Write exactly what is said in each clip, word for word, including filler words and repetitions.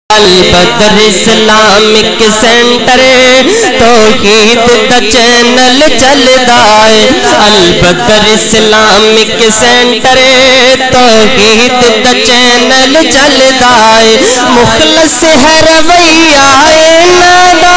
البدر Islamic centre توحید the channel چلدا ہے البدر اسلامک سینٹر توحید دا چینل چلدا ہے مخلص ہے رویہ انہاں دا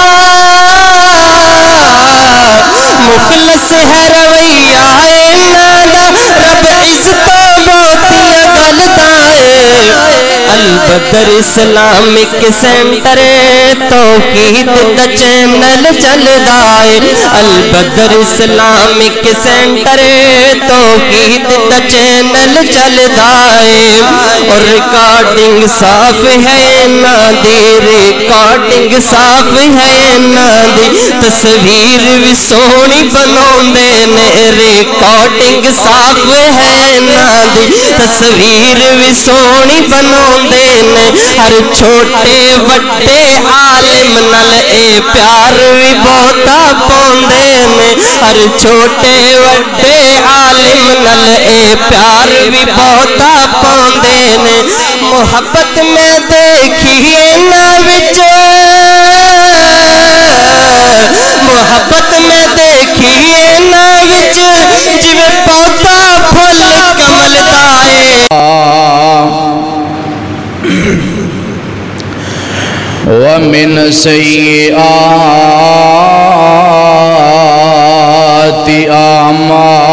مخلص ہے رویہ انہاں دا رب عزتوں بہتیاں گلدا ہے البدر اسلامک سینٹر توحید دا چینل چلدا ہے البدر اسلامک سینٹر توحید دا چینل چلدا ہے اور ریکارڈنگ صاف ہے نا دی ریکارڈنگ صاف ہے نا دی تصویر بھی سونی بناوندے نے ریکارڈنگ صاف ہے نا دی تصویر بھی سونی بناوندے نے ہر چھوٹے وڈے عالم نال اے پیار بھی بہتا پوندے نے ہر چھوٹے وڈے عالم نال اے پیار بھی بہتا پوندے نے محبت میں دیکھیے نا وچ محبت میں دیکھیے نا وچ جویں پودا پھل کمل دا ہے ومن سیئات اعمالنا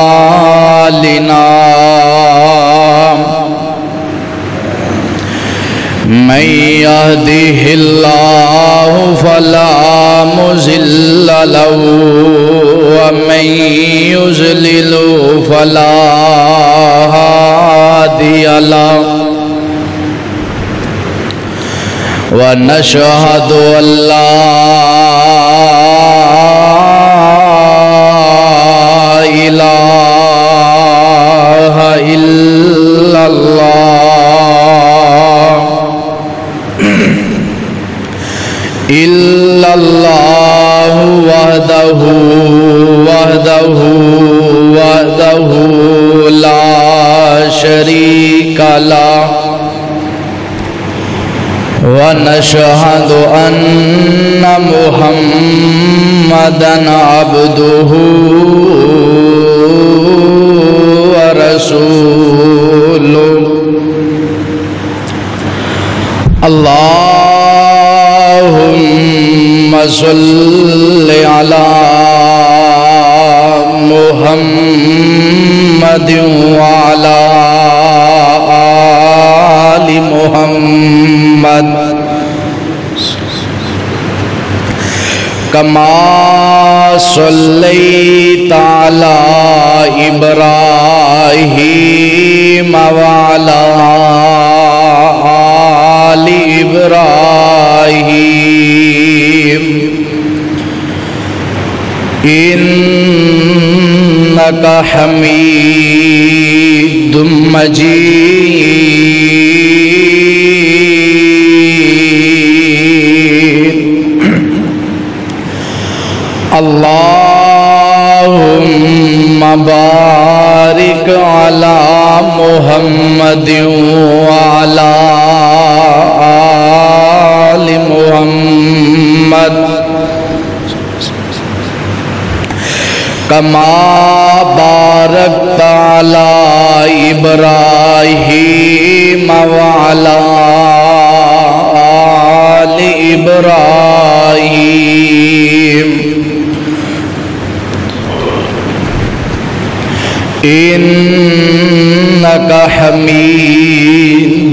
من يهده الله فلا مضل له ومن يضلل فلا هادي له ونشهد أن لا إله إلا الله إلا الله وحده وحده وحده لا شريك له ونشهد أن محمدًا عبده ورسوله اللهم صل على محمد وعلى آل محمد كما صليت على إبراهيم وعلى آل إبراهيم إنك حميد مجيد اللهم بارك على محمد وعلى آل محمد كما باركت على إبراهيم وعلى آل إبراهيم إنك حميد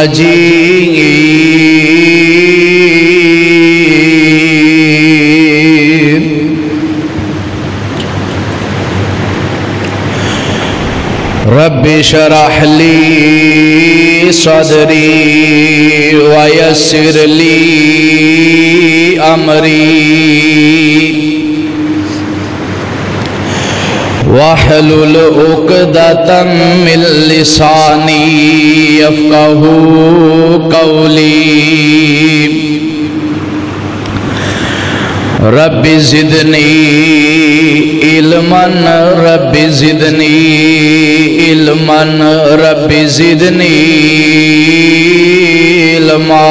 مجيد رب اشرح لي صدري ويسر لي أمري واحلل عقدة من لساني يفقهوا قولي رب زدنی علما رب زدنی علما رب زدنی علما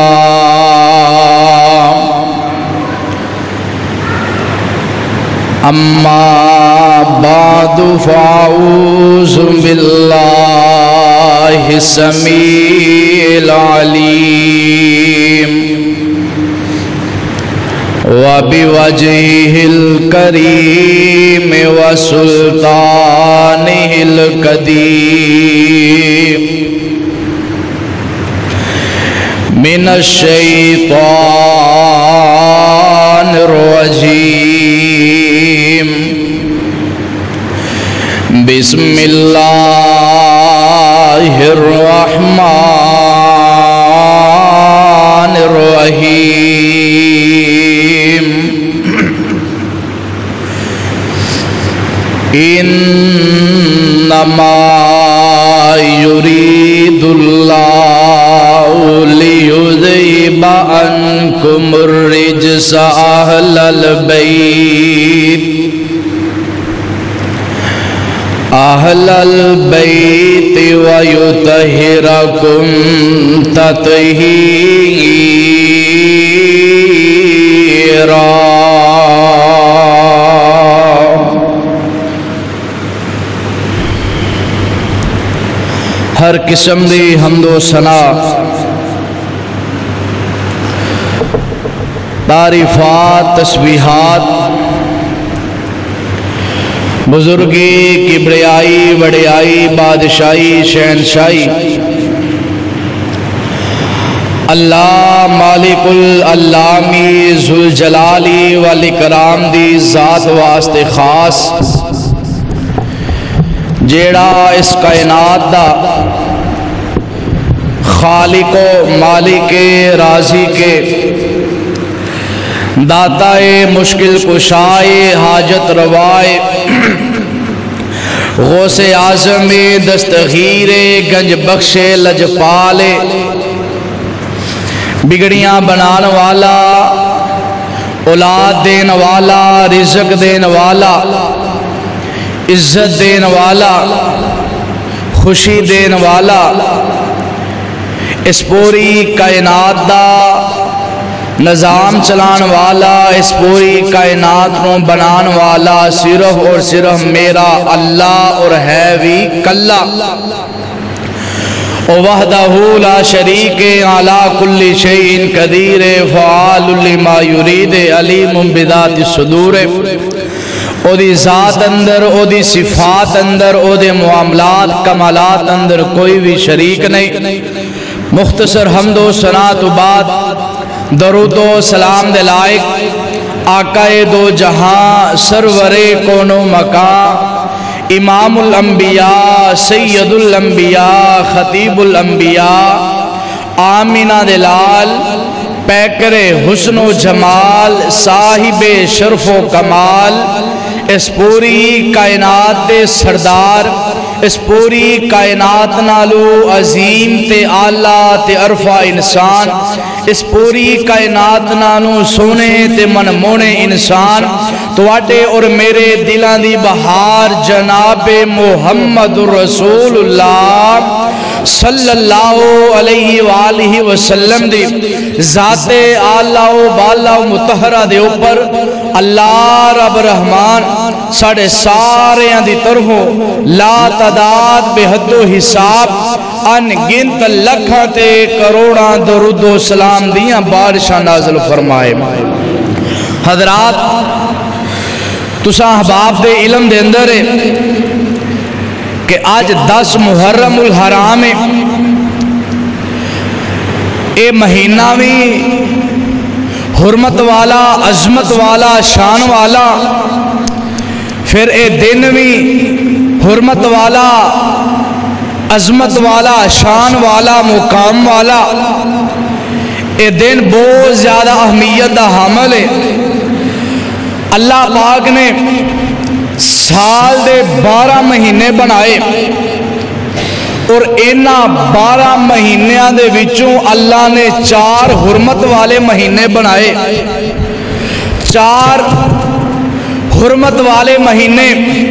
اما بعد فاعوذ باللہ السمیع العلیم وبوجهه الكريم وسلطانه القديم من الشيطان الرجيم بسم الله الرحمن الرحيم انما يريد الله ليذهب عنكم الرجس اهل البيت اهل البيت ويطهركم تطهيرا. ہر قسم دی حمد و ثنا تعریفات تسبیحات بزرگی کبریائی وڈیائی بادشاہی شہنشاہی اللہ مالک العلامی ذوالجلالی والاکرام دی ذات واسطے خاص جیڑا اس کائنات دا خالق و مالک راضی کے داتائے مشکل کشائے حاجت روائے غوث اعظم دستگیر گنج بخش لجپال بگڑیاں بنان والا اولاد دین والا رزق دین والا عزت دین والا خوشی دین والا اس پوری کائنات دا نظام چلان والا اس پوری کائنات نو بنان والا صرف اور صرف میرا اللہ اور ہے بھی کلا وحدہ لا شریک علی کل شیء قدیر فعال لما یرید علیم بذات الصدور. او دی ذات اندر او دی صفات اندر او دی معاملات کمالات اندر کوئی بھی شریک نہیں. مختصر حمد و ثنا تو بعد درود و سلام دے لائق آقا دو جہاں سرور کون و مکان امام الانبیاء سید الانبیاء خطیب الانبیاء آمینہ دلال پیکر حسن و جمال صاحب شرف و کمال اس پوری کائنات دے سردار اس پوری کائنات نالو عظیم تے آلہ تے عرفہ انسان اس پوری کائنات نالو سونے تے منمونے انسان تواڈے اور میرے دلان دی بہار جناب محمد رسول اللہ صلی اللہ علیہ وآلہ وسلم دی ذات آلہ و بالا و متحرہ دے اوپر اللہ رب رحمان ساڑھے سارے دی طرحوں لا تعداد بے حد و حساب ان گنت لکھاں تے کروڑاں درود و سلام دیاں بارشاں نازل فرمائے. حضرات تساں احباب دے علم دے اندر ہے کہ آج دس محرم الحرام ہے. اے مہینہ بھی حرمت والا عظمت والا شان والا پھر اے دن بھی حرمت والا عظمت والا شان والا مقام والا. اے دن بہت زیادہ اہمیت دا حامل ہے. اللہ پاک نے سال دے بارہ مہینے بنائے اور اینا بارہ مہینیاں دے وچوں اللہ نے چار حرمت والے مہینے بنائے. چار حرمت والے مہینے،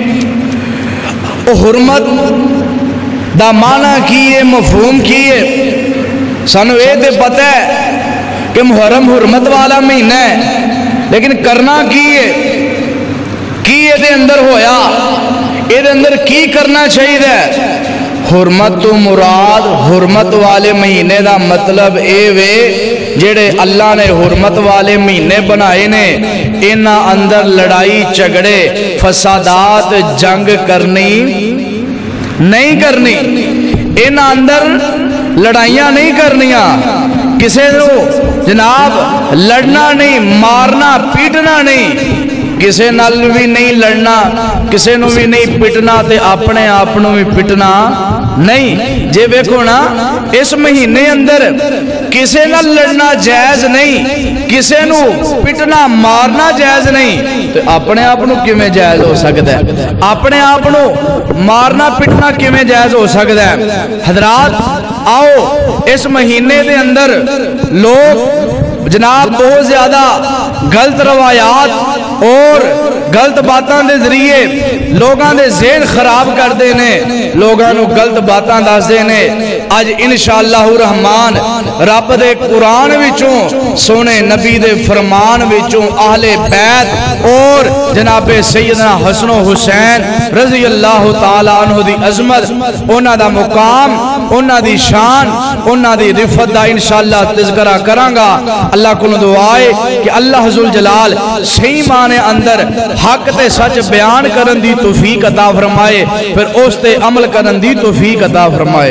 حرمت دا معنی کیے، مفہوم کیے، سانو اے تے پتہ ہے کہ محرم حرمت والا مہینہ ہے، لیکن کرنا کیے کی دے اندر ہویا، اے دے اندر کی کرنا چاہیے؟ حرمت تو مراد حرمت والے مہینے دا مطلب اے وے جڑے اللہ نے حرمت والے مہینے بنائے نے انہاں اندر لڑائی جھگڑے فسادات جنگ کرنی نہیں کرنی، انہاں اندر لڑائیاں نہیں کرنیاں، کسے نو جناب لڑنا نہیں، مارنا پیٹنا نہیں، کسے نال بھی نہیں لڑنا، کسے نو بھی نہیں پٹنا، تے اپنے آپنوں بھی پٹنا نہیں۔ جے بیکھو نا اس مہینے اندر کسے نال لڑنا جائز نہیں، کسے نو پٹنا مارنا جائز نہیں، تو اپنے آپنوں کیویں جائز ہو سکتا ہے؟ اپنے آپنوں مارنا پٹنا کیویں جائز ہو سکتا ہے؟ حضرات آؤ اس مہینے دے اندر لوگ جناب بہت زیادہ غلط روایات اور غلط باتاں دے ذریعے لوگاں دے ذہن خراب کر دینے، لوگاں نو غلط باتاں دس دینے۔ اج انشاءاللہ الرحمن رب دے قرآن وچوں سونے نبی دے فرمان وچوں اہل بیت اور جناب سیدنا حسن و حسین رضی اللہ تعالی عنہ دی عظمت، انہاں دا مقام، انہاں دی شان، انہاں دی رفت دا انشاءاللہ تذکرہ کرانگا۔ اللہ کو دعائے کہ اللہ ذوالجلال صحیح معنی اندر حق تے سچ بیان کرن دی توفیق عطا فرمائے، پھر اس تے عمل کرن دی توفیق عطا فرمائے۔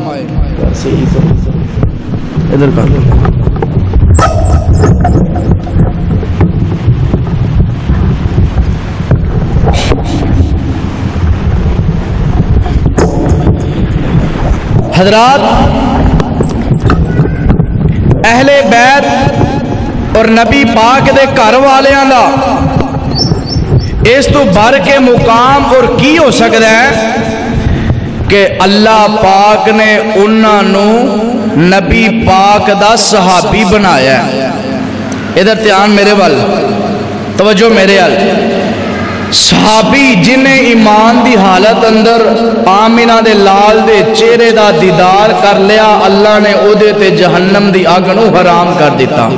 ادھر کر لو۔ حضرات اہل بیت اور نبی پاک دے گھر والیاں دا اس تو بڑھ کے مقام اور کی ہو سکتا ہے کہ اللہ پاک نے انہاں نو نبی پاک دا صحابی بنایا ہے۔ ادھر دھیان میرے وال، توجہ میرے وال۔ صحابی جنہیں ایمان دی حالت اندر آمینہ دے لال دے چہرے دا دیدار کر لیا، اللہ نے او دے تے جہنم دی آگ نو حرام کر دیتا۔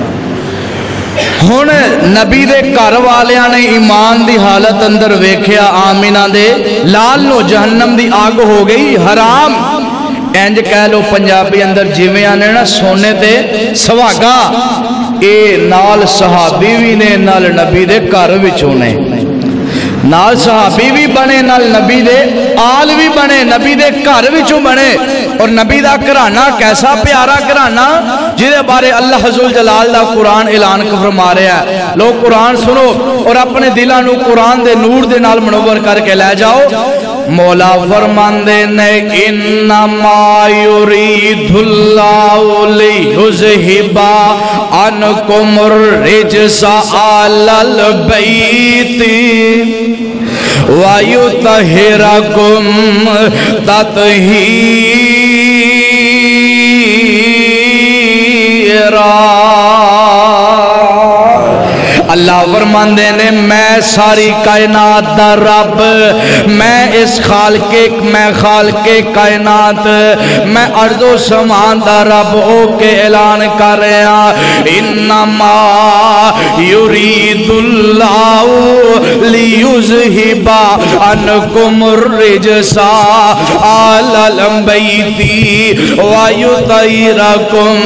ہن نبی دے گھر والیاں نے ایمان دی حالت اندر ویکھیا آمینہ دے لال نو جہنم دی آگ ہو گئی حرام۔ انج کہہ لو پنجابی اندر جویں آنے نا سونے تے سواگا، اے نال صحابی بھی نے نال نبی دے گھر وچوں نے، نال صحابی بھی بنے نال نبی دے آل بھی بنے، نبی دے گھر وچوں بنے۔ اور نبی دا گھرانہ کیسا پیارا گھرانہ جہدے بارے اللہ ذوالجلال دا قرآن اعلان فرما رہا ہے۔ لوگ قرآن سنو اور اپنے دلاں نو قرآن دے نور دے نال منور کر کے لے جاؤ۔ مولا فرماندے نے انما یرید اللہ لیذھب عنکم الرجس اہل البیت وَيُطَهِّرَكُمْ تَطْهِيرًا۔ اللہ فرماندے نے میں ساری کائنات دا رب، میں اس خالق میں خالق کائنات، میں ارض و سمان دا رب او کے اعلان کر رہا انما یرید اللہ لیذھب عنکم الرجس اہل البیت ویطہرکم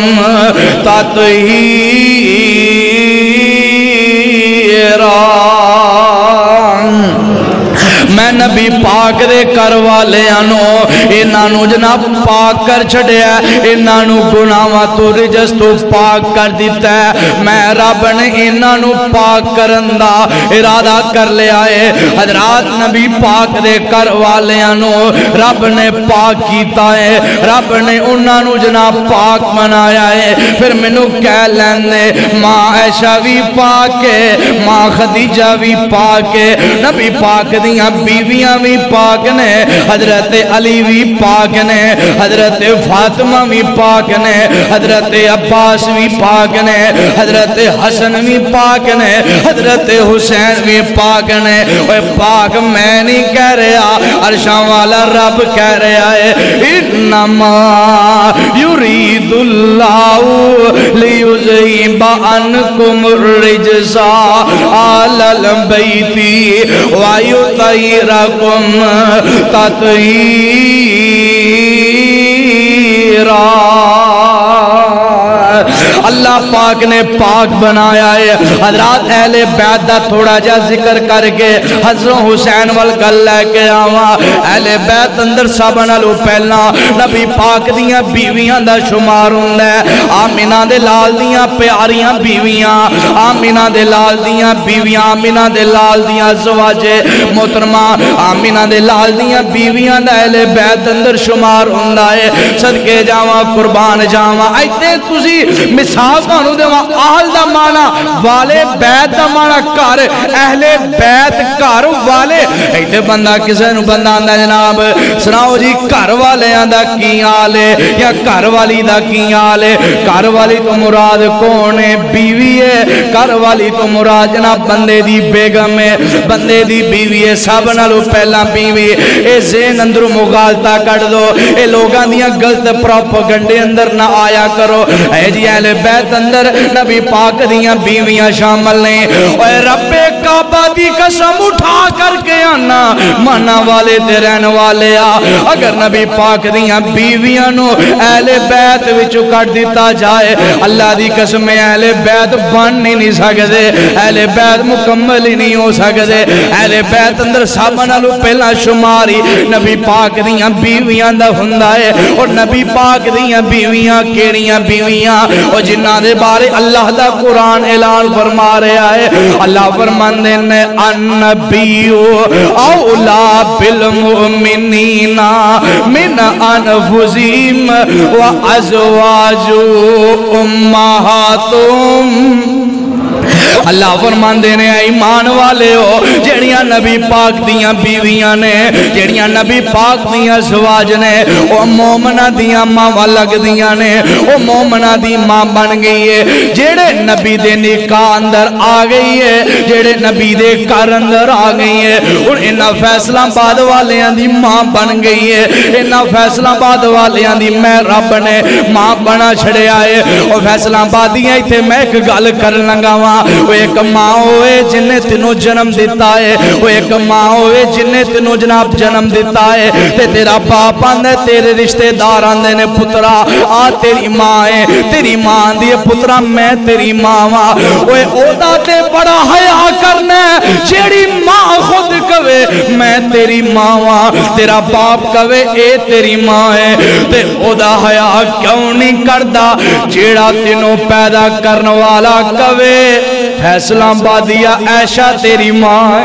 تطہیرا۔ میں نبی پاک دے کر والے آنو انہاں نو جناب پاک کر چھڑیا، انہاں نو گناہاں تو رجس تو پاک کر دیتا ہے۔ میں رب نے انہاں نو پاک کرن دا ارادہ کر لیا ہے۔ حضرات نبی پاک دے کر والے آنو رب نے پاک کیتا ہے، رب نے انہاں نو جناب پاک بنایا ہے۔ پھر مینوں کہہ لیندے ماں عائشہ بھی پاک ہے، ماں خدیجہ بھی پاک ہے، نبی پاک دیاں بیویاں بیویاں بھی پاک نے، حضرت علی بھی پاک نے، حضرت فاطمہ بھی پاک نے، حضرت عباس بھی پاک نے، حضرت حسن بھی پاک نے، حضرت حسین بھی پاک نے۔ اے پاک میں نہیں کہہ رہا، عرشاں والا رب کہہ رہا ہے انما یرید اللہ لیذہب عنکم الرجس اہل البیت ویطہرکم تطہیرا۔ اللہ پاک نے پاک بنایا ہے۔ حضرات اہل بیت دا تھوڑا جا ذکر کر کے حضرت حسین والگل لے کے آوا۔ اہل بیت اندر سب نالوں پہلا نبی پاک دیاں بیویاں دا شمار ہوندا ہے۔ آمینہ دے لال دیاں پیاریاں بیویاں، آمینہ دے لال دیاں بیویاں، آمینہ دے لال دیاں زواج محترمہ، آمینہ دے لال دیاں بیویاں دا اہل بیت اندر شمار ہوندا ہے۔ صدقے جاواں قربان جاواں۔ ایتے تسی مثال تانوں دیواں، آل دا مانا والے، بیت دا مانا گھر، اہل بیت گھر والے۔ ایتے بندہ کسے نو بندہ آندا جناب سناؤ جی گھر والے آندا کی حال ہے یا گھر والی دا کی حال ہے؟ گھر والی تو مراد کون ہے؟ بیوی ہے۔ گھر والی تو مراد جناب بندے دی بیگم ہے، بندے دی بیوی ہے، سب نالوں پہلا بیوی۔ اے ذہن اندروں مغالطہ کر دو، اے لوگاں دیاں غلط پروپیگنڈے اندر نہ آیا کرو۔ اے جی اہل بیت اندر نبی پاک دیاں بیویاں شامل نے۔ اے رب کعبہ دی قسم اٹھا کر کے آنا مانا والے تے رہن والے آ، اگر نبی پاک دیاں بیویاں نو اہل بیت وچوں کٹ دیتا جائے اللہ دی قسم اہل بیت بن نہیں سکدے، اہل بیت مکمل ہی نہیں ہو سکدے۔ اہل بیت اندر سب نالوں پہلا شماری نبی پاک دیاں بیویاں دا ہوندا ہے۔ اور نبی پاک دیاں بیویاں کیڑیاں بیویاں اور جنہاں دے بارے اللہ دا قرآن اعلان فرما رہا ہے۔ اللہ فرماندے نے النبیو اولا بالمؤمنین من انفسہم وازواج امہاتہم۔ اللہ فرماندے نے ایمان والے ہو جڑیاں نبی پاک دیاں بیویاں نے، جڑیاں نبی پاک دیاں زواج نے، او مومنہ دیاں ماں لگ دیاں نے، او مومنہ دی ماں بن گئی ہے۔ جڑے نبی دے نکاح اندر آ گئی ہے، جڑے نبی دے گھر اندر آ گئی ہے، اور انہاں فیصلہ آباد والیاں دی ماں بن گئی ہے۔ انہاں فیصلہ آباد والیاں دی میں رب نے ماں بنا چھڑیا ہے۔ اور فیصلہ آبادیاں ایتھے میں ایک گل کر لگا وا، وہ ایک ماں ہوئے جن نے تینوں جنم دیتا ہے، وہ ایک ماں ہوئے جن نے تینوں جناب جنم دیتا ہے، تے تیرا باپ آندے تیرے رشتہ دار آندے نے پترا آ تیری ماں ہے، تیری ماں آندی ہے پترا میں تیری ماں ہاں۔ وہ اودا تے بڑا حیا کرنا ہے جیڑی ماں خود کہے میں تیری ماں ہاں، تیرا باپ کہے اے تیری ماں ہے، تے اودا حیا کیوں نہیں کردا جیڑا تینوں پیدا کرن والا کہے فیصلہ آبادیہ عائشہ تیری ماں ہے،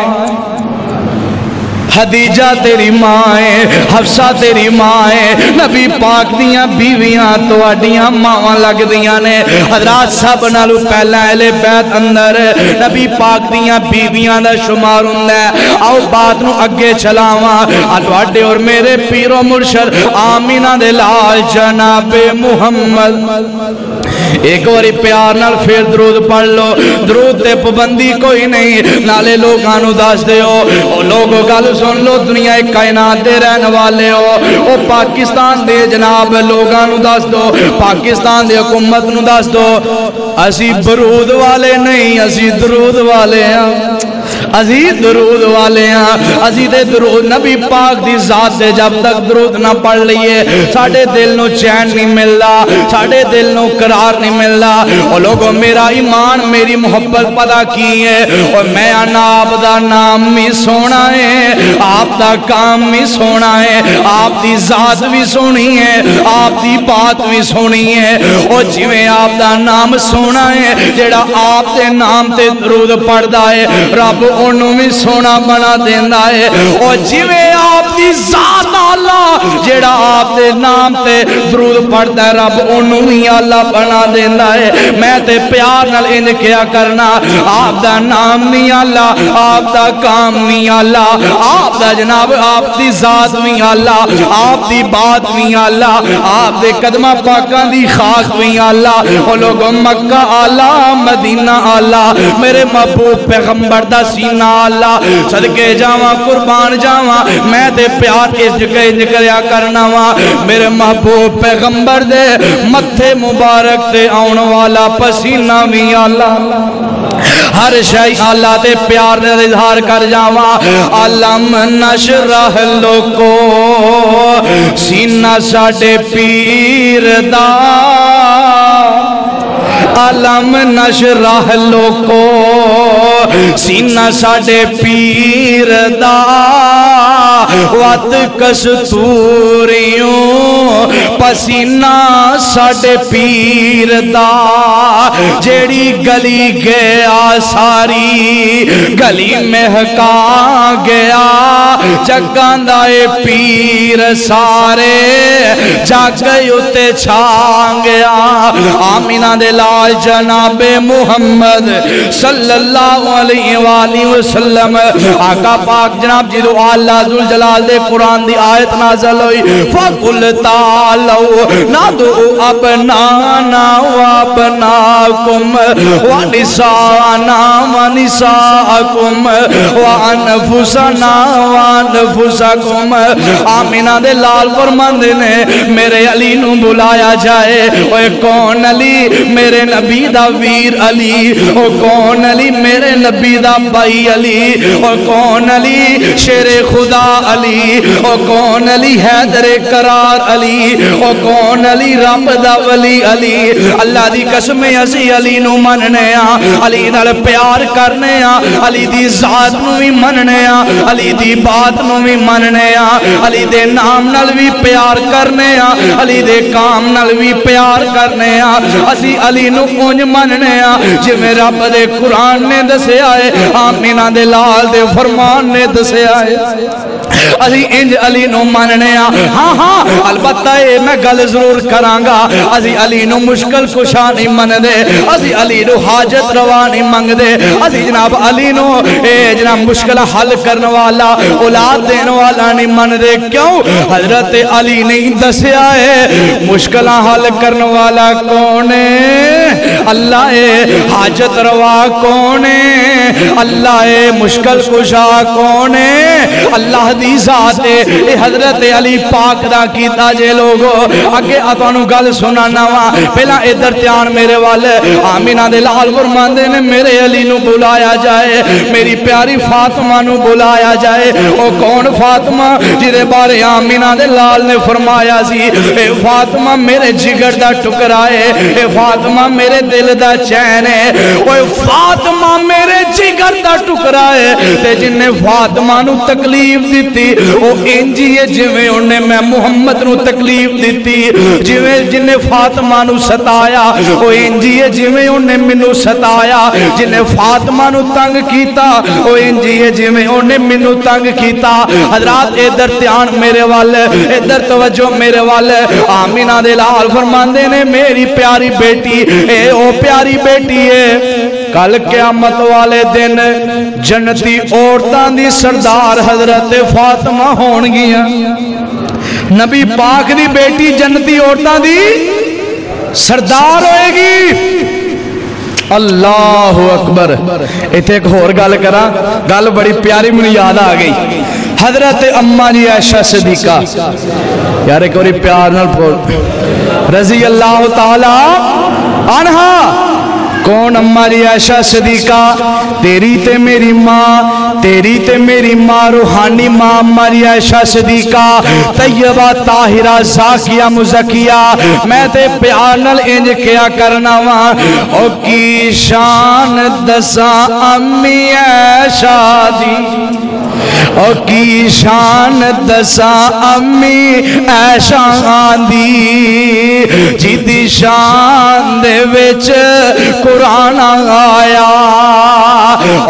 خدیجہ تیری ماں ہے، حفصہ تیری ماں ہے۔ نبی پاک دیاں بیویاں تو اڈیاں ماں لگ دیاں نے۔ حضرات سب نالو پہلا اہل بیت اندر نبی پاک دیاں بیویاں دا شمار ہوندا ہے۔ آؤ بات نو اگے چلاواں، اڈے اور میرے پیر و مرشد آمینہ دے لال جناب محمد۔ ایک واری پیار نال پھر درود پڑھ لو، درود تے پابندی کوئی نہیں، نالے لوگاں نو دس دیو، او لوگو گل سن لو دنیا کائنات دے رہن والے ہو، او پاکستان دے جناب لوگاں نو دس دو، پاکستان دے حکومت نو دس دو، اسی برود والے نہیں، اسی درود والے ہیں، اسی درود والے ہیں، اسی دے درود نبی پاک دی ذات سے جب تک درود نہ پڑھ لئیے ساڑھے دل نو چین نہیں ملدا، ساڑھے دل نو قرار نہیں ملدا۔ اور لوگوں میرا ایمان میری محبت پتا کی ہے، اور میں آنا آپ دا نام بھی سونا ہے، آپ دا کام بھی سونا ہے، آپ دی ذات بھی سونی ہے، آپ دی بات بھی سونی ہے، اور جویں آپ دا نام سونا ہے جیڑا آپ دے نام تے درود پڑھ دا ہے رب انہوں بھی سونا بنا دیندہ ہے، اور جویں آپ آپ دی ذات آلہ جیڑا آپ دے نام تے درود پڑھتا ہے رب انہوں ہی آلہ بنا دینا ہے میں تے پیار نال انج کیا کرنا آپ دا نام نہیں آلہ آپ دا کام نہیں آلہ آپ دا جناب آپ دی ذات نہیں آلہ آپ دی بات نہیں آلہ آپ دے قدمہ پاکاں دی خاک نہیں آلہ وہ لوگوں مکہ آلہ مدینہ آلہ میرے محبوب پیغمبر دا سینہ آلہ صدقے جاواں قربان جاواں میں تے پیار اس جگہ کریا کرنا وا میرے محبوب پیغمبر دے متھے مبارک تے آن والا پسینہ بھی آلہ ہر شئی اللہ تے پیار نے اظہار کر جاواں علم نشرح لوکو سینہ ساڑے پیر دا علم نشرح لوکو سینہ ساڑے پیر دا وات کستوریوں پسینہ ساڑے پیر دا جیڑی گلی گیا ساری گلی مہکا گیا چکاندائے پیر سارے جاگئی اتے چھان گیا آمینہ دلال جناب محمد صلی اللہ علیہ وآلہ وسلم آقا پاک جناب جدو اللہ ذوالجلال دے قرآن دی آیت نازل ہوئی فَقُلْ تَعَالَوْا نَدْعُ أَبْنَانَا وَأَبْنَاكُمْ وَنِسَاءَنَا وَنِسَاءَكُمْ وَأَنفُسَنَا وَأَنفُسَكُمْ آمینہ دے لال فرماندے نے میرے علی نو بلایا جائے اوہ کون علی میرے نبی دا ویر علی اوہ کون علی میرے نبی دا بھائی علی اوہ کون علی شیر خدا علی اوہ کون علی حیدر قرار علی اوہ کون علی رب دا ولی علی اللہ دی قسم اسی علی نو مننے آ علی نال پیار کرنے آ علی دی ذات نو بھی مننے آ علی دی بات نو بھی مننے آ علی دے نام نال بھی پیار کرنے آ علی دے کام نال بھی پیار کرنے آ اسی علی نو اونج مننے آ جی میں رب دے قرآن نے دسے آئے آمینہ دے لال دے فرمان نے دسے آئے اسی انج علی نو مننے آ ہاں ہاں البتہ اے میں گل ضرور کرانگا اسی علی نو مشکل کشا نہیں من دے اسی علی نو حاجت روا نہیں منگ دے اسی جناب علی نو اے جناب مشکل حل کرنے والا اولاد دینے والا نہیں من دے کیوں حضرت علی نہیں دسے آئے مشکل حل کرنے والا کونے اللہ اے حاجت روا کونے اللہ اے مشکل کشا کونے اللہ دی ذات اے حضرت علی پاک دا کیتا جے لوگو اگے آتوانو گل سنانا وا پہلا ادھر تیان میرے والے آمینہ دے لال فرماندے نے میرے علی نو بلایا جائے میری پیاری فاطمہ نو بلایا جائے او کون فاطمہ جیدے بارے آمینہ دے لال نے فرمایا سی اے فاطمہ میرے جگر دا ٹکرائے اے فاطمہ میرے دل دا چین ہے اے فاطمہ میرے جگر دا ٹکرائے تے جن نے فاطمہ نو تکلیف دیتی او انجی ہے جویں انہیں میں محمد نو تکلیف دیتی جویں جن نے فاطمہ نو ستایا او انجی ہے جویں انہیں منو ستایا جن نے فاطمہ نو تنگ کیتا او انجی ہے جویں انہیں منو تنگ کیتا حضرات ادھر تیان میرے والے ادھر توجہ میرے والے آمینہ دے لال فرماندے نے میری پیاری بیٹی اے او پیاری بیٹی ہے کل قیامت والے دن جنتی عورتاں دی سردار حضرت فاطمہ ہون گیا نبی پاک دی بیٹی جنتی عورتاں دی سردار ہوئے گی اللہ اکبر ایتھے ایک اور گل کرا گل بڑی پیاری مجھے یاد آ گئی حضرت اماں جی عائشہ صدیقہ یار ایک اور پیار نال بول رضی اللہ تعالی عنہا کون اماں جی عائشہ صدیقہ تیری تے میری ماں تیری تے میری ماں روحانی ماں اماں جی عائشہ صدیقہ طیبہ طاہرہ زاکیہ مزکیہ میں تے پیار نال انج کیا کرنا وا او کی شان دساں امی عائشہ دی او کی شان دساں امی عائشہ دی جیدی شان دے وچ قرآن آیا او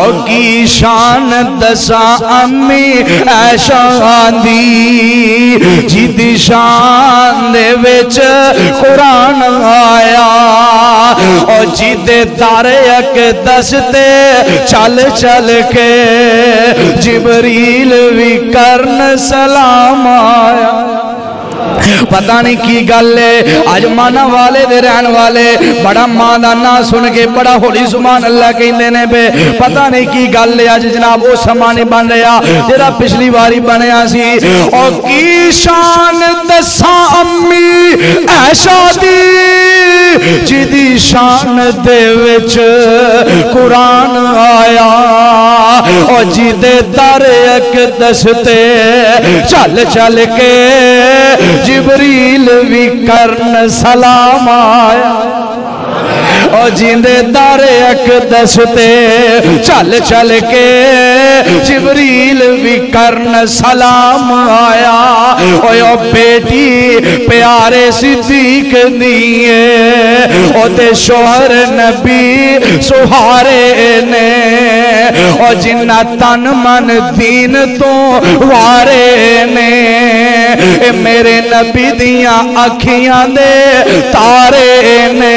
او کی شان دسا امی عائشہ دی جیدی شان دے وچ قرآن آیا او جیدے دارے اک دستے چل چل کے جبریل بھی کرن سلام آیا پتہ نہیں کی گل ہے آج مانا والے دے رہن والے بڑا ماں دا نا سن کے بڑا ہولی سبحان اللہ کہندے نے بے پتہ نہیں کی گل ہے آج جناب وہ سمانے بن رہا جڑا پچھلی باری بنیا سی او کی شان دساں امی عائشہ دی جدی شان دے وچ قرآن آیا او جدے در اک دستے چل چل کے جبریل بھی کرن سلام آیا او جیندے دارے اک دستے چل چل کے جبریل بھی کرن سلام آیا او بیٹی پیارے صدیق دیئے او دے شوہر نبی سہارے نے او جنہ تن من دین تو وارے نے اے میرے نبی دیاں اکھیاں دے تارے نے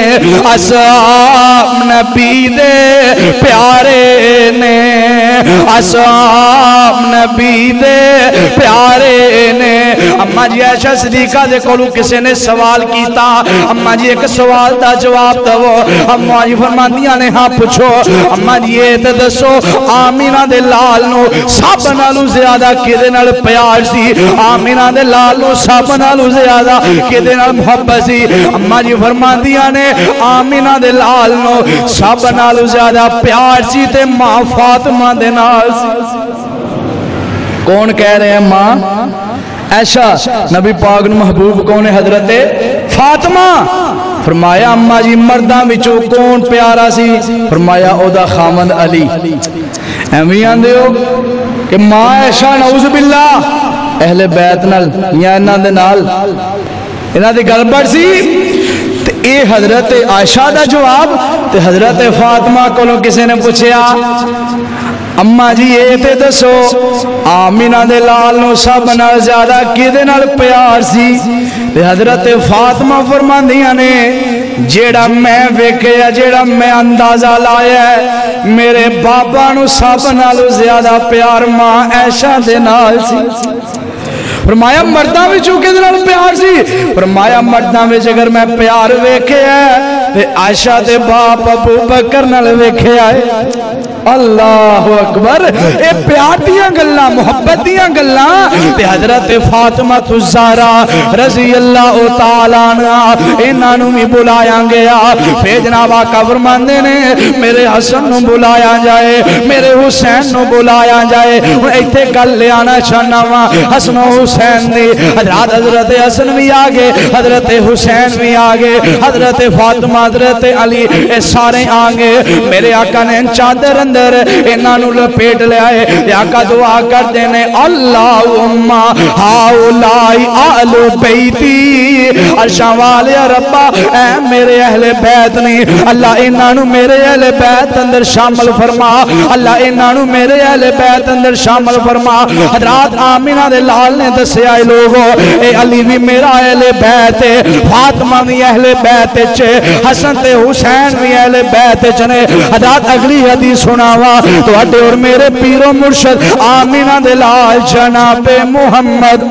اصحاب نبی دے پیارے نے اصحاب نبی دے پیارے نے اماں جی عائشہ صدیقہ دے کولو کسے نے سوال کیتا اماں جی ایک سوال دا جواب دو اماں جی فرماندیاں نے ہاں پوچھو اماں جی یہ تے دسو آمینہ دے لال نو سب نالو زیادہ کدے نال پیار سی آمینہ دے لال نو سب نالو زیادہ کدے نال محبت سی اماں جی فرماندیاں نے آمینہ دے لال نو سب نالو زیادہ پیار سی تے ماں فاطمہ دے نال سی کون کہہ رہے ہیں ماں عائشہ نبی پاک نو محبوب کون ہے حضرت فاطمہ فرمایا اماں جی مرداں وچوں کون پیارا سی فرمایا او دا خامند علی ایویں آندے ہو کہ ماں عائشہ نعوذ باللہ اہل بیت نال یا انہاں دے نال انہاں دی گل سی تے اے حضرت عائشہ دا جواب تے حضرت فاطمہ کولوں کسے نے پوچھیا اماں جی اے تے دسو آمینہ دے لال نو سب نال زیادہ کدے نال پیار سی تے حضرت فاطمہ فرماندیاں نے جیڑا میں ویکھیا جیڑا میں اندازہ لایا ہے میرے بابا نو سب نال زیادہ پیار ماں عائشہ دے نال سی فرمایا مرداں وچ کدے نال پیار سی فرمایا مرداں وچ اگر میں پیار ویکھیا ہے تے عائشہ دے باپ ابو بکر نال ویکھیا ہے اللہ اکبر اے پیار دیاں گلاں محبت دیاں گلاں تے حضرت فاطمہ الزہرا رضی اللہ تعالیٰ عنہ انہاں نوں بھی بلایا گیا پھر جناب آقا فرماندے نے میرے حسن نوں بلایا جائے میرے حسین نوں بلایا جائے ایتھے گل لے آنا چاہنا وا حسن و حسین دی حضرت حضرت حسن بھی آگے حضرت حسین بھی آگے حضرت فاطمہ حضرت علی اے سارے آگے میرے آقا نے چادر اندر انہاں نوں لپیٹ لے آئے آقا دعا کر دینے اللہم ہاؤلائی آل بیتی عرشاں والے ربا اے میرے اہل بیت نہیں اللہ انہاں نوں میرے اہل بیت اندر شامل فرما اللہ انہاں نوں میرے اہل بیت اندر شامل فرما حضرات آمینہ دے لال نے دسے آئے لوگو اے علی بھی میرا اہل بیت ہے فاطمہ بھی اہل بیت چھے حسن تے حسین بھی اہل بیت چھنے حضرات اگلی حدیث سناوا تو اٹھے اور میرے پیر و مرشد آمینہ دے لال جناب محمد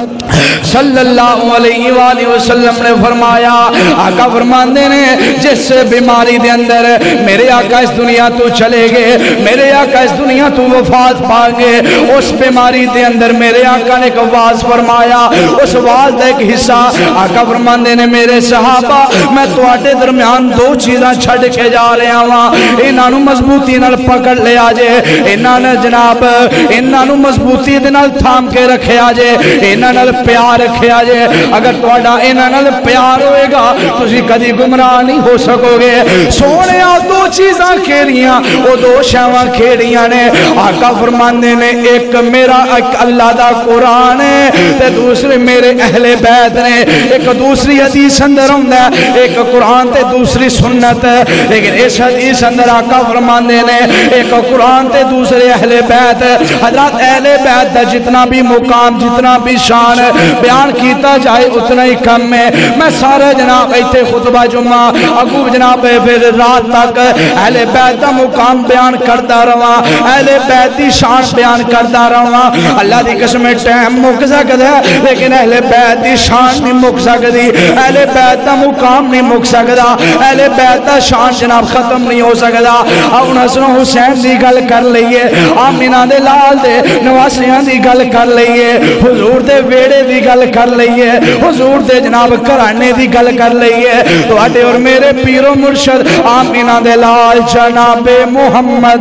صلی اللہ علیہ وآلہ وسلم نے فرمایا آقا فرماندے نے جس بیماری دے اندر میرے آقا اس دنیا تو چلے گئے میرے آقا اس دنیا تو وفات پاگے اس بیماری دے اندر میرے آقا نے ایک آواز فرمایا اس آواز دا ایک حصہ آقا فرماندے نے میرے صحابہ میں تواڈے درمیان دو چیزاں چھڑ کے جا رہا ہاں انہاں نوں مضبوطی نال پکڑ لے آجے انہاں نے جناب انہاں نوں مضبوطی دے نال تھام کے رکھے آجے انہاں نال پیار رکھے آجے اگر تواڈا انہاں نال پیار ہوئے گا تسی کدی گمراہ نہیں ہو سکو گے سونے آ دو چیزاں کھیڑیاں وہ دو شاواں کھیڑیاں نے آقا فرماندے نے ایک میرا ایک اللہ دا قرآن ہے تے دوسرے میرے اہل بیت نے ایک دوسری حدیث اندر ہوندا ہے ایک قرآن تے دوسری سنت ہے لیکن اس حدیث اندر آقا فرماندے نے ایک قرآن تے دوسرے اہل بیت حضرات اہل بیت دا جتنا بھی مقام جتنا بھی شان بیان کیتا جائے اتنا ہی کم ہے میں سارے جناب ایتھے خطبہ جمعہ اگو جناب پھر رات تک اہل بیت دا مقام بیان کرتا رہا اہل بیت دی شان بیان کرتا رہا اللہ دی قسم ٹائم مک سکتا ہے لیکن اہل بیت دی شان نہیں مک سکتی اہل بیت دا مقام نہیں مک سکتا اہل بیت دا شان جناب ختم نہیں ہو سکتا اب حسن و حسین دی گل کر لئیے آمینہ دے لال دے نواسیاں دی گل کر لئیے حضور دے ویڑے دی گل کر لئیے حضور دے جناب کرانے دی گل کر لئیے تو آٹے اور میرے پیر و مرشد آمینہ دے لال جناب محمد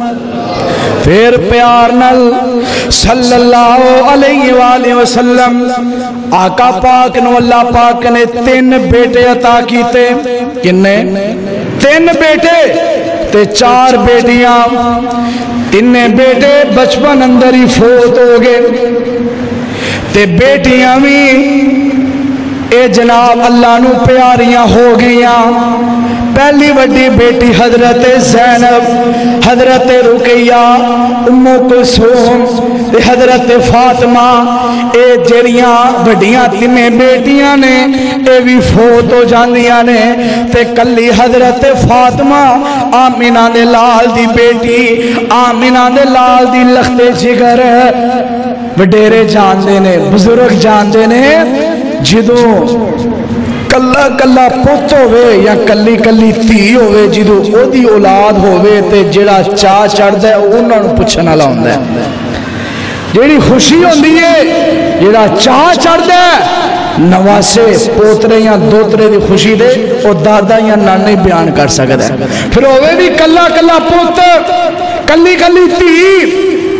پھر پیار نل صلی اللہ علیہ وآلہ وسلم آقا پاک نو اللہ پاک نے تین بیٹے عطا کیتے کنے تین بیٹے تے چار بیٹیاں تین بیٹے بچپن اندر ہی فوت ہو گئے تے بیٹیاں بھی اے جناب اللہ نو پیاریاں ہو گئیاں پہلی وڈی بیٹی حضرت زینب حضرت رقیہ ام کلثوم حضرت فاطمہ اے جڑیاں وڈیاں تینے بیٹیاں نے اے بھی فوت ہو جاندیاں نے تے کلی حضرت فاطمہ آمینہ دے لال دی بیٹی آمینہ دے لال دی لخت جگر وڈیرے جاندے نے بزرگ جاندے نے جدوں کلا کلا پوت ہوئے یا کلی کلی تھی ہوئے جدو او دی اولاد ہوئے تے جڑا چاہ چڑھ دے انہوں نے پوچھنا لاؤں دے جیڑی خوشی ہوندی ہے جڑا چاہ چڑھ دے نواسے پوترے یا دوترے دی خوشی دے او دادا یا نانے بیان کر سکتا ہے پھر ہوئے بھی کلا کلا پوتر کلی کلی تھی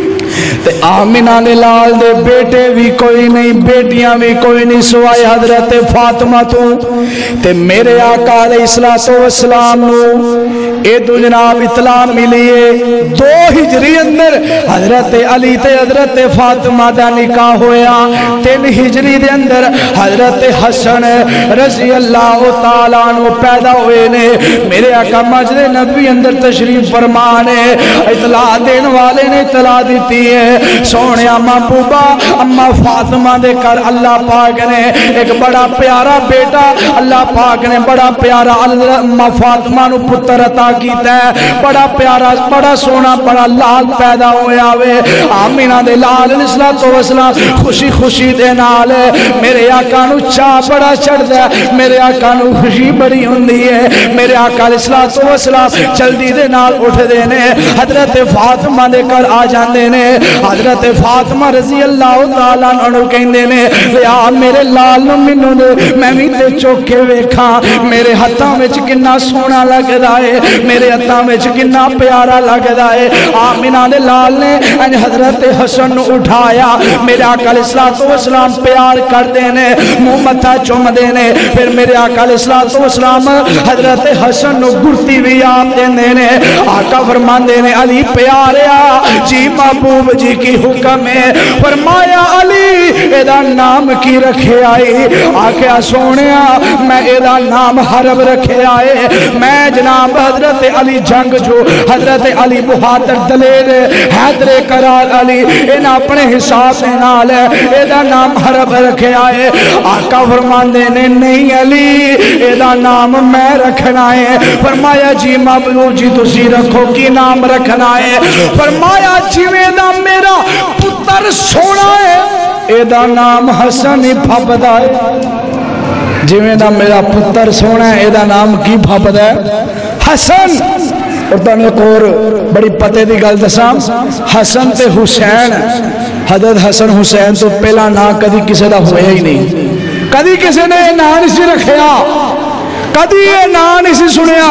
تے آمینہ نے لال دے بیٹے بھی کوئی نہیں بیٹیاں بھی کوئی نہیں سوائے حضرت فاطمہ تو تے میرے آقا علیہ السلام نو اے دو جناب اطلاع ملیے دو ہجری اندر حضرت علی تے حضرت فاطمہ دا نکاح ہویا تین ہجری دے اندر حضرت حسن رضی اللہ تعالیٰ عنہ پیدا ہوئے نے میرے آقا مسجد نبوی اندر تشریف فرمانے اطلاع دین والے نے اطلاع دیتی ہے سونے محبوبہ اما فاطمہ دے کر اللہ پاک نے ایک بڑا پیارا بیٹا اللہ پاک نے بڑا پیارا اما فاطمہ نو پتر عطا کیتا ہے بڑا پیارا بڑا سونا بڑا لال پیدا ہویا ہوئے آمینہ دے لال علیہ السلام خوشی خوشی دے نال میرے آقا نو چاہ بڑا چڑھ دے میرے آقا نو خوشی بڑی ہوندی ہے میرے آقا علیہ السلام جلدی دے نال اٹھ دینے حضرت فاطمہ دے کر آ جاندے نے حضرت فاطمہ رضی اللہ تعالیٰ عنہ کہندے نے یا میرے لال نو منو دے میں بھی تے چوکے ویکھاں میرے ہتھاں وچ کنا سونا لگدا ہے میرے ہتھاں وچ کنا پیارا لگدا ہے آمینہ دے لال نے ان حضرت حسن نو اٹھایا میرے آقا علیہ السلام پیار کر دینے منہ متھا چوم دینے پھر میرے آقا علیہ السلام حضرت حسن نو گرتی بھی آپ دینے نے آقا فرمان دینے علی پیاریا جی محبوب جی کی حکم ہے فرمایا علی ایدہ نام کی رکھے آئی آکھیا سونیا میں ایدہ نام حرب رکھے آئے میں جناب حضرت علی جنگ جو حضرت علی بہادر دلیر حیدر قرار علی ان اپنے حساب سے نال ایدہ نام حرب رکھے آئے آقا فرمان دینے نہیں علی ایدہ نام میں رکھنا ہے فرمایا جی محبوب جی تسی رکھو کی نام رکھنا ہے فرمایا جی ایدہ میرا پتر سونا ہے ایدہ نام حسن بھابدہ ہے جویں دا میرا پتر سونا ہے ایدہ نام کی بھابدہ ہے حسن اور تانے ایک اور بڑی پتے دی گل دساں حسن تے حسین حضرت حسن حسین تو پہلا نا کدی کسے دا ہویا ہی نہیں کدی کسے نے نا نہیں سی رکھیا کدی یہ نا نہیں سی سنیا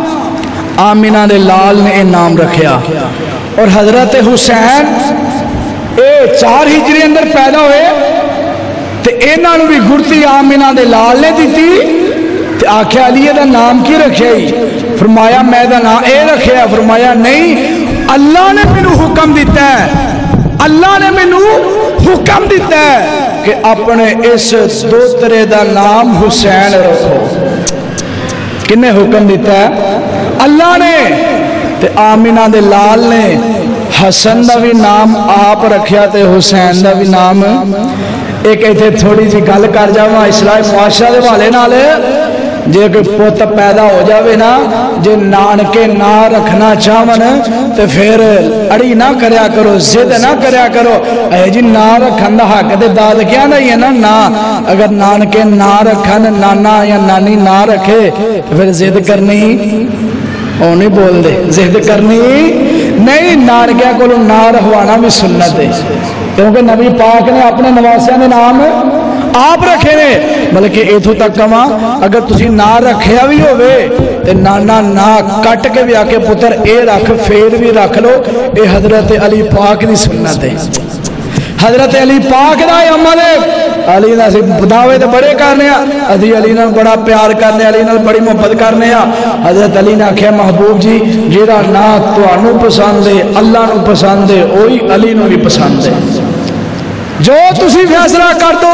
آمینہ دے لال نے یہ نام رکھیا اور حضرت حسین اے چار ہجری اندر پیدا ہوئے تے اینا نو بھی گھرتی آمینہ دے لال نے دیتی تے آکھے علیہ دا نام کی رکھے ہی فرمایا میں دا نام اے رکھیا؟ فرمایا نہیں، اللہ نے مینوں حکم دیتا ہے، اللہ نے مینوں حکم دیتا ہے کہ اپنے اس دوترے دا نام حسین رکھو۔ کنے حکم دیتا ہے؟ اللہ نے۔ تے آمینہ دے لال نے حسن دا بھی نام آپ رکھیا تے حسین دا بھی نام۔ ایک ایتھے تھوڑی جی گل کر جاواں اسلامی معاشرہ دے والے نال، جے کوئی پوت پیدا ہو جاوے نا، جے نانکے نا رکھنا چاہون تے پھر اڑی نہ کریا کرو، ضد نہ کریا کرو، اے جی نا رکھن دا حق تے داد کیا نہیں ہے نا نا۔ اگر نانکے نا رکھن، نانا یا نانی نا رکھے تو پھر ضد کرنی او نہیں بول دے، ضد کرنی نہیں۔ نانکے کو نا رہوانا بھی سنت ہے، کیونکہ نبی پاک نے اپنے نواسیاں دے نام آپ رکھے نے۔ بلکہ ایتھوں تک کما اگر تسی نا رکھیا بھی ہوئے تے نانا نا کٹ کے بھی آکے پتر اے رکھ پھر بھی رکھ لو، اے حضرت علی پاک دی سنت ہے، حضرت علی پاک دا عمل ہے۔ علی دا سی دعوے تے بڑے کرنے آ، ادھی علی نال بڑا پیار کرنے، علی نال بڑی محبت کرنے آ۔ حضرت علی نے آکھیا محبوب جی جیڑا نا تانوں پسند ہے، اللہ نو پسند ہے، وہی علی نو بھی پسند ہے، جو تسی فیصلہ کر دو۔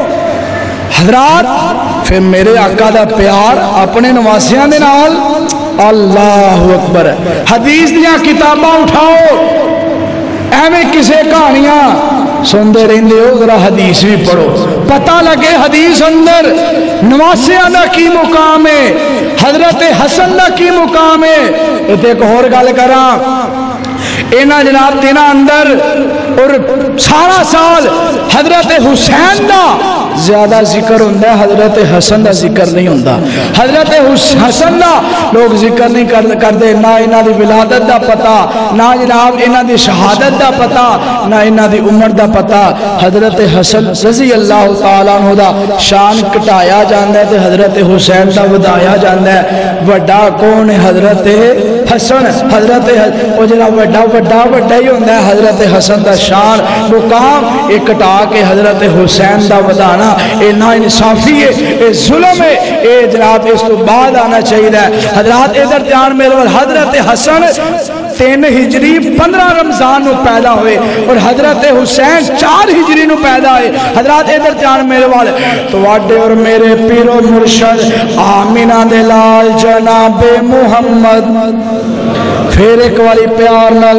حضرات پھر میرے آقا دا پیار اپنے نواسیاں دے نال، اللہ اکبر۔ حدیث دیاں کتاباں اٹھاؤ، ایویں کسے کہانیاں سندے رہندے ہو، ذرا حدیث بھی پڑھو، پتہ لگے حدیث اندر نواسیاں دا کی مقام ہے، حضرت حسن دا کی مقام ہے۔ ایتھے ایک اور گل کراں، اینا جناب دینا اندر اور سارا سال حضرت حسین دا زیادہ ذکر ہوندہ ہے، حضرت حسن دا ذکر نہیں ہوندہ۔ حضرت حسن دا لوگ ذکر نہیں کردے، نہ انہاں دی ولادت دا پتہ، نہ جناب انہاں دی شہادت دا پتہ، نہ انہاں دی عمر دا پتہ۔ حضرت حسن رضی اللہ تعالیٰ عنہ دا شان کٹایا جاندہ ہے تے حضرت حسین دا ودایا جاندہ ہے۔ وڈا کون ہے؟ حضرت حسن۔ حضرت وہ جناب وڈا وڈا وڈا ہی ہوندہ ہے حضرت حسن دا شان مقام، ایک کٹا کے حضرت حسین دا ودانا اے نا انصافی ہے، اے ظلم ہے، اے جناب اس تو بعد آنا چاہیے۔ حضرات ادھر دھیان میرے وال، حضرت حسن تین ہجری پندرہ رمضان نو پیدا ہوئے اور حضرت حسین چار ہجری نو پیدا ہوئے۔ حضرات ادھر دھیان میرے وال، تو واڈے اور میرے پیر و مرشد آمینہ دے لال جناب محمد، پھر ایک والی پیار نال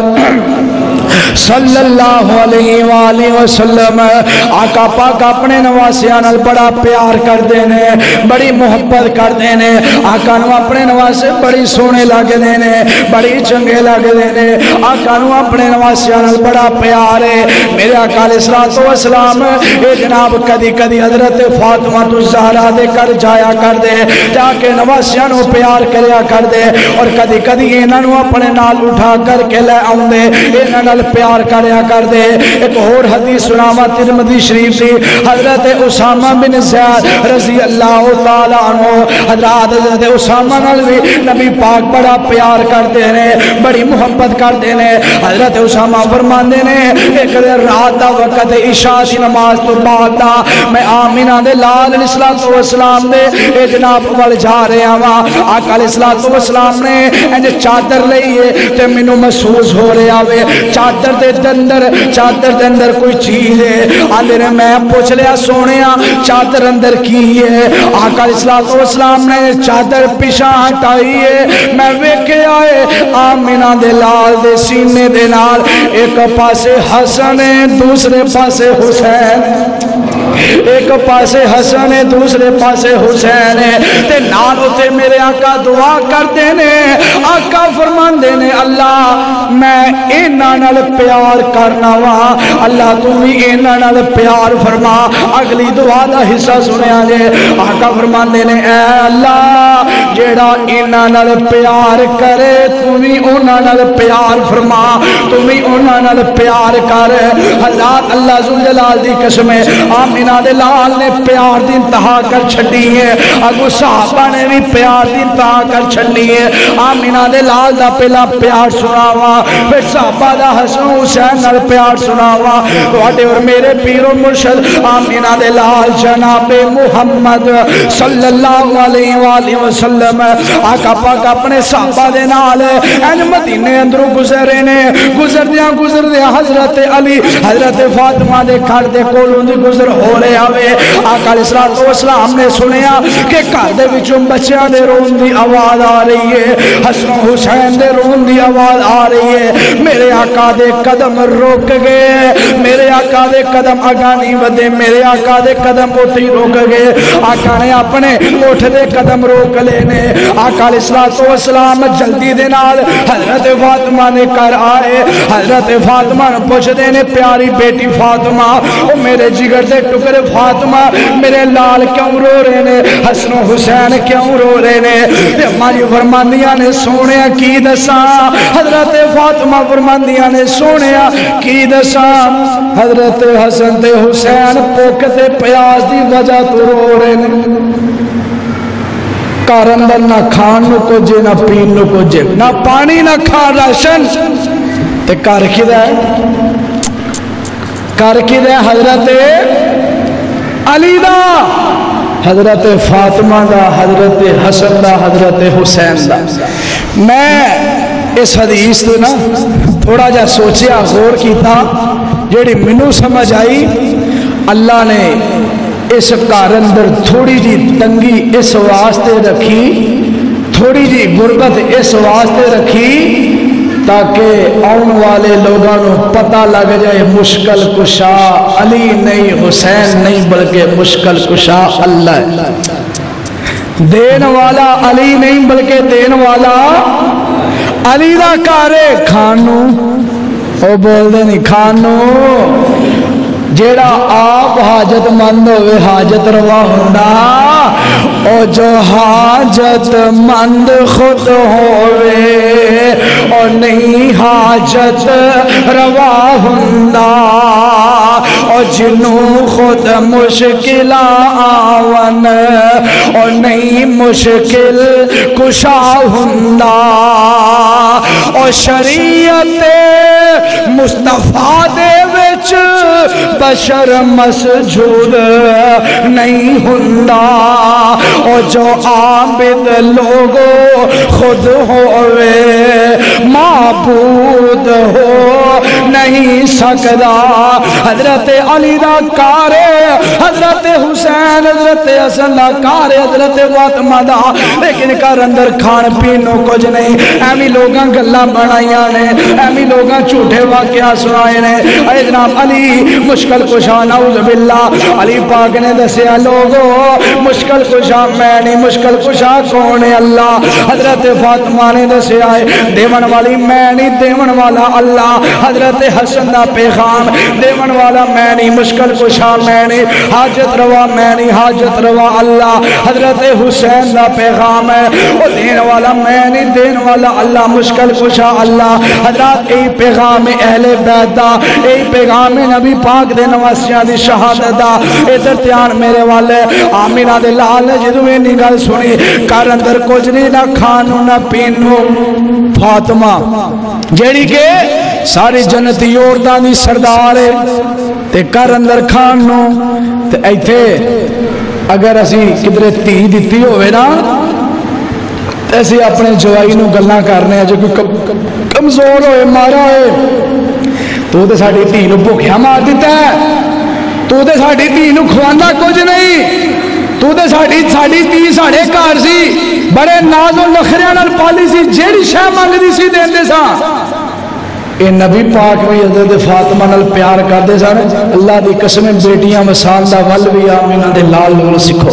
صلی اللہ علیہ وآلہ وسلم۔ آقا پاک اپنے نواسیاں نال بڑا پیار کر دینے، بڑی محبت کر دینے، آقا نو اپنے نواسے بڑی سونے لگ دینے، بڑی چنگے لگ دینے، آقا نو اپنے نواسیاں نال بڑا پیار ہے۔ میرے آقا علیہ السلام اے جناب کدی کدی حضرت فاطمہ الزہرا دے کر جایا کر دے، جا کے نواسیاں نو پیار کریا کر دے، اور کدی کدی انہاں نو اپنے نال اٹھا کر کے لے آوندے، انہاں نال پیار کریا کر دے۔ ایک اور حدیث سناواں ترمذی شریف سے، حضرت اسامہ بن زید رضی اللہ تعالی عنہ، حضرات حضرت اسامہ نال بھی نبی پاک بڑا پیار کرتے ہیں، بڑی محبت کرتے ہیں۔ حضرت اسامہ فرماندے نے ایک رات دا وقت عشاء دی نماز تو بعد دا میں آمینہ دے لال علیہ الصلوۃ والسلام دے اے جناب ول جا رہا ہاں، آقا علیہ الصلوۃ والسلام نے انج چادر لئی ہے تے مینوں محسوس ہو رہا وے چادر دے اندر چادر دے اندر کوئی چیز ہے۔ آندے نے میں پوچھ لیا سونیا چادر اندر کی ہے؟ آقا علیہ الصلوۃ والسلام نے چادر پیچھے ہٹائی ہے، میں ویکھے آئے آمینہ دے لال دے سینے دے نال ایک پاسے حسن ہے دوسرے پاسے حسین، ایک پاسے حسن ہے دوسرے پاسے حسین ہے، تے نال تے میرے آقا دعا کرتے نے، آقا فرماندے نے اللہ میں انہاں نال پیار کرنا وا، اللہ تو بھی انہاں نال پیار فرما۔ اگلی دعا دا حصہ سنیا جے، آقا فرماندے نے اے اللہ جیڑا انہاں نال پیار کرے تو بھی انہاں نال پیار فرما، تو بھی انہاں نال پیار کر۔ حضرات اللہ ذوالجلال دی قسم ہے آمینہ دے لال نے پیار دی انتہا کر چھڑی ہے، اگو صحابہ نے بھی پیار دی انتہا کر چھڑی ہے۔ آمینہ آمینہ دے لال دا پہلا پیار سناوا پھر صحابہ دا حسن حسین نال پیار سناوا تواڈے اور میرے پیر و مرشد آمینہ دے لال جناب محمد صلی اللہ علیہ وآلہ وسلم آقا پاک اپنے صحابہ دے نال این مدینے اندروں گزرے نے گزر دیا گزر دیا حضرت علی حضرت فاطمہ دے گھر دے کولوں دی گزر ہو رہے آوے آقا علیہ الصلوۃ والسلام نے سنیا کہ گھر دے وچوں بچیاں دے رون دی آواز آ رہی ہے حسن حسین دے رون دی آواز آ رہی ہے میرے آقا دے قدم رک گئے میرے آقا دے قدم آگا نہیں ودے میرے آقا دے قدم اٹھی رک گئے آقا نے اپنے اٹھ دے قدم روک لینے آقا علیہ الصلوۃ والسلام جلدی دے نال حضرت فاطمہ نے کر آئے حضرت فاطمہ نے پوچھ دینے پیاری بیٹی فاطمہ او میرے جگر دے ٹکڑے فاطمہ میرے لال کیوں رو رہے نے حسن و حسین کیوں رو رہے نے ہماری فرماندیاں نے سونے کی دساں حضرت فاطمہ فرماندیاں نے سونے کی دساں حضرت حسن تے حسین پوکتے پیاس دی وجہ تو رو رہے نے کار اندر نہ کھان نو کو جے نہ پین نو کو جے نہ پانی نہ کھان راشن تے کار کی دے کار کی دے حضرت علی دا حضرت فاطمہ دا حضرت حسن دا حضرت حسین دا میں اس حدیث تو نا تھوڑا جا سوچیا غور کیتا جیڑی منو سمجھ آئی اللہ نے اس کار اندر تھوڑی جی تنگی اس واسطے رکھی تھوڑی جی غربت اس واسطے رکھی تاکہ آن والے لوگوں کو پتہ لگ جائے مشکل کشا علی نہیں حسین نہیں بلکہ مشکل کشا اللہ ہے دین والا علی نہیں بلکہ دین والا علی دا کارے کھانو او بول دے نہیں کھانو جیڑا آپ حاجت مند ہوئے حاجت روا ہونا او جو حاجت مند خود ہوئے اور نہیں حاجت روا ہونا اور جنوں خود مشکل آون اور نہیں مشکل کشا ہونا اور شریعت مصطفیٰ دے وچ بشر مسجود نہیں ہندا اور جو عابد لوگوں خود ہوئے معبود ہو نہیں سکدا حضرت علی دا کارے حضرت حسین حضرت حسن دا کارے حضرت فاطمہ دا لیکن کار اندر کھان پینوں کچھ نہیں ایمی لوگاں گلاں بنائیاں نے ایمی لوگاں جھوٹے واقعہ سنائے نے اے جناب علی مشکل کشا نعوذ باللہ علی پاک نے دسیا لوگو مشکل کشا میں نہیں مشکل کشا کون ہے اللہ حضرت فاطمہ نے دسیا دیون والی میں نہیں دیون والا اللہ حضرت حسن دا پیغام دیون والا میں نہیں مشکل کشا میں نہیں حاجت روا میں نہیں حاجت روا اللہ حضرت حسین دا پیغام ہے وہ دین والا میں نہیں دین والا اللہ مشکل کشا اللہ حضرات ای پیغام اہل بیت دا ای پیغام نبی پاک دے نواسیاں دی شہادت دا ادھر تیان میرے والے آمینہ دے لال جدو میں نگل سنی کار اندر کچھ نہیں نہ کھانو نہ پینو فاطمہ جیڑی کے ساری جنتی عورتاں دی سردار ہے تے کار اندر کھانو تے ایتھے اگر اسی کدھر تی دیتی ہوئے نا تے اسی اپنے جوائی نو گلنا کرنے ہیں جو کہ کمزور ہوئے مارا ہوئے تو دے ساڑی تھی نو بھوکیا مار دیتا ہے تو دے ساڑی تھی نو کھوانا کچھ نہیں تو دے ساڑی ساڑی تھی ساڑے کار سی بڑے ناز و نخریان پالی سی جیڑی شاہ مانگ دی سی دین دے سا اے نبی پاک بھی حضرت فاطمہ نال پیار کر دے سانے اللہ دی قسم بیٹیاں مسال دا ول بھی آمینہ دے لال لول سکھو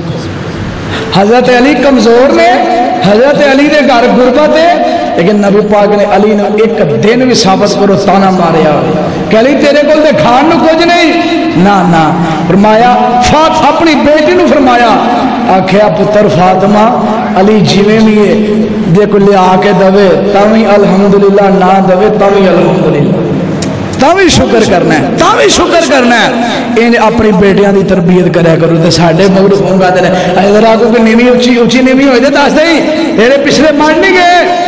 حضرت علی کمزور نے حضرت علی دے گھر غربت ہے لیکن نبی پاک نے علی نے ایک دن بھی ثابت کرو تانا ماریا کہ علی تیرے کول تے کھان نو کچھ نہیں نا نا فرمایا فاط اپنی بیٹی نو فرمایا آکھیا پتر فاطمہ علی جیویں بھی ہے دیکھو لے آ کے دوے تاویں الحمدللہ نہ دوے تاویں الحمدللہ تاویں شکر کرنا ہے تاویں شکر کرنا ہے ان اپنی بیٹیاں دی تربیت کریا کرو تے ساڈے مگر ہوں گا تے ادھر آ کو نیوی اونچی اونچی نیوی ہوئے تے دس دئی تیرے پچھلے مان نہیں گئے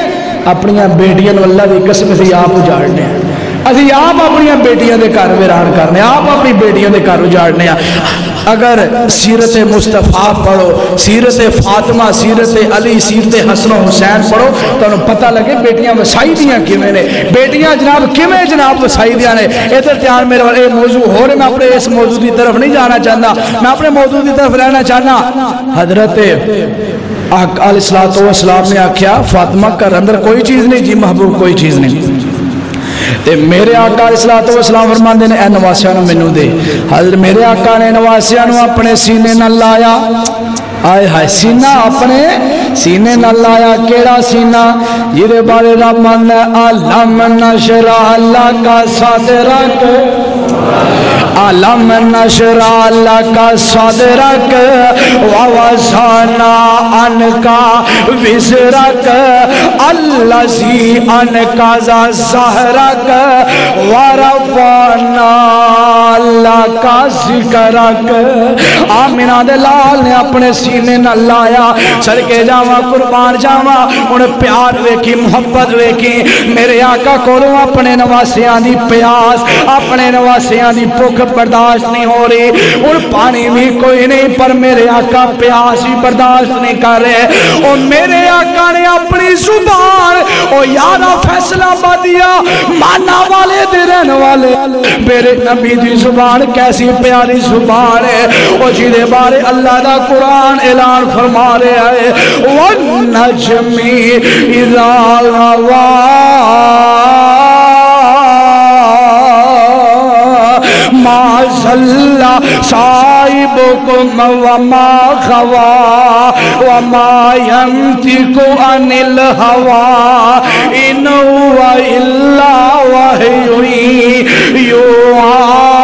اپنی بیٹیاں اللہ کی قسم سے آپ اجاڑنے اسی آپ اپنی بیٹیاں دے گھر ویران کرنے آپ اپنی بیٹیاں دے گھر اجاڑنے اگر سیرت مصطفیٰ پڑھو سیرت فاطمہ سیرت علی سیرت حسن و حسین پڑھو تو انہوں پتہ لگے بیٹیاں وسائی دیاں کیویں نے بیٹیاں جناب کیویں جناب وسائی دیاں نے ادھر دھیان میرے والے موضوع ہو رہے میں اپنے اس موضوع کی طرف نہیں جانا چاہتا میں اپنے موضوع کی طرف رہنا چاہنا حضرت علیہ الصلوۃ والسلام نے آکھیا فاطمہ کا اندر کوئی چیز نہیں جی محبوب کوئی چیز نہیں تے میرے آقا علیہ الصلوۃ والسلام فرماندے نے اے نواسیاں نو مینوں دے حضرت میرے آقا نے نواسیاں نو اپنے سینے نال لایا آئے ہائے سینہ اپنے سینے نال لایا کیڑا سینہ جدے بارے رب ماننا علم نشرح لک صدرک علم نشرح لک صدرک ووضعنا عنک وزرک الذی انقض ظہرک ورفعنا لک ذکرک آمینہ دے لال نے اپنے سینے نہ لایا چل کے جاواں قربان جاواں انہیں پیار ویکھی محبت ویکھی میرے آقا کولوں اپنے نواسیاں دی پیاس اپنے نواسیاں دی بھوک برداشت نہیں ہو رہی اور پانی بھی کوئی نہیں پر میرے آقا پیاس ہی برداشت نہیں کر رہے اور میرے آقا نے اپنی زبان اور یارا فیصلہ بادیا مانا والے دے رہنے والے میرے نبی دی زبان کیسی پیاری زبان ہے اور جیدے بارے اللہ دا قرآن اعلان فرما رہے ہیں وَالنَّجْمِ إِذَا هَوَىٰ ما ضل صاحبكم وما غوى وما ينطق عن الهوى إن هو إلا وحي يوحى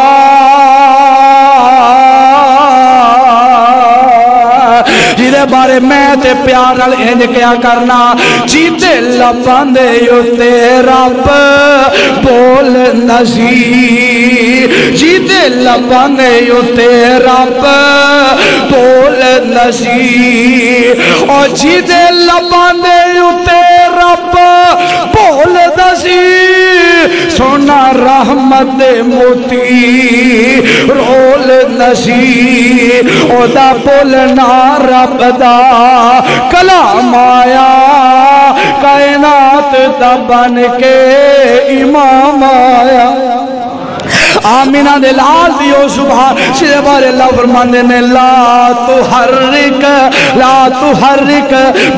جیدے بارے میں تے پیار نال انج کیا کرنا جیتے لبان دے یوتے رب بول نسی جیتے لبان دے یوتے رب بول نسی اور جیتے لبان دے یوتے رب بول نسی سونا رحمت موتی رول نسی او دا بولنا رب دا کلام آیا کائنات دا بن کے امام آیا آمینہ دے لال دیو سبحان شیدے بارے اللہ فرماندے نے لا تحرک لا تحرک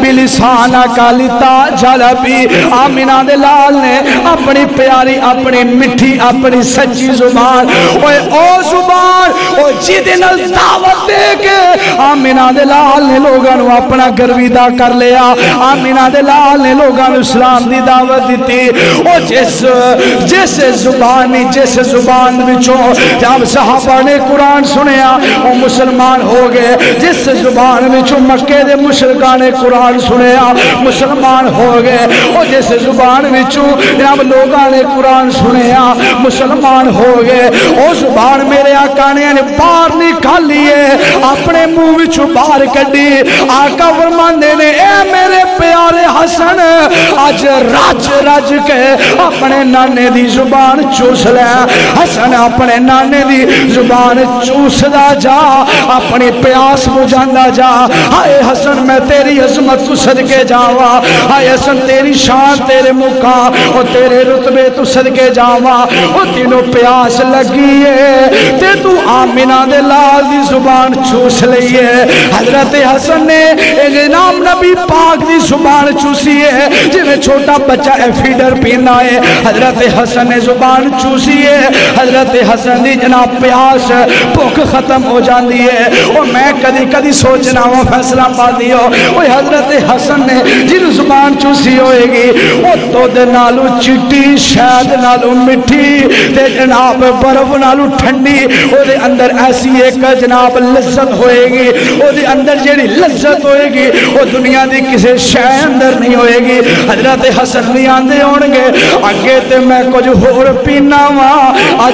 بلسانہ کا لتا جلبی آمینہ دے لال نے اپنی پیاری اپنی مٹھی اپنی سچی زبان اوے او زبان او جیدے نل دعوت دے کے آمینہ دے لال نے لوگاں نو اپنا گرویدہ کر لیا آمینہ دے لال نے لوگاں نو اسلام دی دعوت دیتی او جس جس زبانی جس زبان بچوں جب صحابہ نے قرآن سنیا وہ مسلمان ہو گئے جس زبان بچوں مکے دے مشرکان نے قرآن سنیا مسلمان ہو گئے اور جس زبان بچوں جب لوگاں نے قرآن سنیا مسلمان ہو گئے وہ زبان میرے آقا نے باہر نکال لیے اپنے منہ بچوں باہر کڈی آقا فرماندے نے اے میرے پیارے حسن آج رج رج کے اپنے نانے دی زبان چوس لے حسن اپنے نانے دی زبان چوسدا جا اپنی پیاس بجھاندا جا ہائے حسن میں تیری عظمت تو صدقے جاوا ہائے حسن تیری شان تیرے مقام اور تیرے رتبے تو صدقے جاوا اور تینوں پیاس لگی ہے تے تو آمینہ دے لال دی زبان چوس لئیے حضرت حسن نے جناب نبی پاک دی زبان چوسی ہے جنہیں چھوٹا بچہ فیڈر پینا ہے حضرت حسن نے زبان چوسی ہے حضرت حسن دی جناب پیاس بھوک ختم ہو جاندی ہے اور میں کدی کدی سوچنا ہوں فیصلہ پاتی ہو وہ حضرت حسن نے جن زبان چوسی ہوئے گی وہ دودھ نالو چٹی شہد نالو مٹھی تے جناب برف نالو ٹھنڈی وہ دے اندر ایسی ایک جناب لذت ہوئے گی وہ دے اندر جیڑی لذت ہوئے گی وہ دنیا دی کسی شے اندر نہیں ہوئے گی حضرت حسن نہیں آندے ہونگے آگے تے میں کچھ ہور پینا وا آج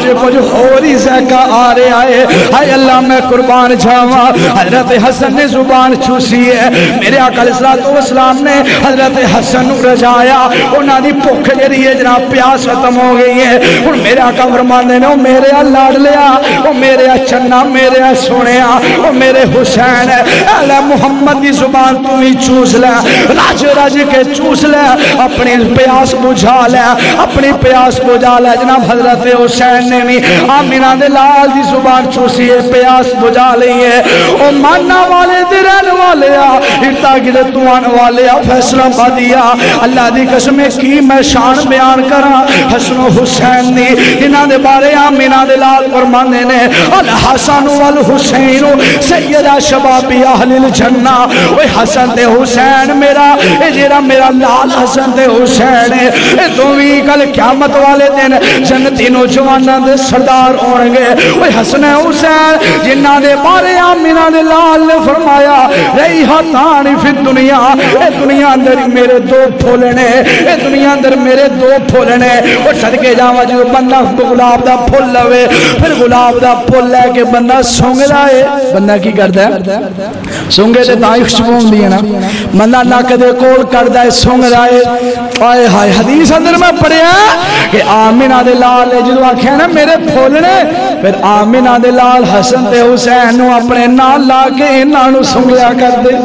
کچھ اور ہی ذائقہ آ رہا ہے. ہائے اللہ میں قربان جاواں. حضرت حسن نے زبان چوسی ہے. میرے آقا علیہ الصلوۃ والسلام نے حضرت حسن رجایا. انہاں دی بھوک جڑی ہے جناب پیاس ختم ہو گئی ہے. ہن میرے آقا فرماندے نے او میرے لاڈ لیا, او میرے چنا, میرے سونیا, او میرے حسین, اے محمد دی زبان تو ہی چوس لے, رج رج کے چوس لے, اپنی پیاس بجھا لے, اپنی پیاس بجھا لے. جناب حضرت حسین نے بھی آمینہ دے لال دی زبان چوسی ہے, پیاس بجھا لی ہے. او مانا والے دے رہن والے آ, ارتا گرے توان والے آ, فیصلہ پا دیا. اللہ دی قسم کی میں شان بیان کرا حسن و حسین دی, انہاں دے بارے آمینہ دے لال فرماندے نے الحسن والحسین سیدہ شبابی اہل الجنہ. اوے حسن تے حسین میرا, اے جیرا میرا لال حسن تے حسین ہے, اے دوویں کل قیامت والے دن جنتی نوجواناں دے سردار ہون گے. اوے حسن حسین جنہاں دے بارے آمینہ دے لال نے فرمایا ریحتان فی الدنیا, اے دنیا اندر میرے دو پھول نے, اے دنیا اندر میرے دو پھول نے. او صدقے جاواں جو بندہ گلاب دا پھول لوے, پھر گلاب دا پھول لے کے بندہ سونگ لائے, بندہ کی کردا ہے سونگے تے تاں خوشبو ہوندی ہے نا, بندہ نک دے کول کردا ہے سونگ لائے. آئے ہائے حدیث اندر میں پڑھیا کہ آمینہ دے لال نے جدو آکھیا نا میرے پھول نے, پھر آمینہ دے لال حسن تے حسین نو اپنے نال لا کے انہاں نو سونگیا کر دے.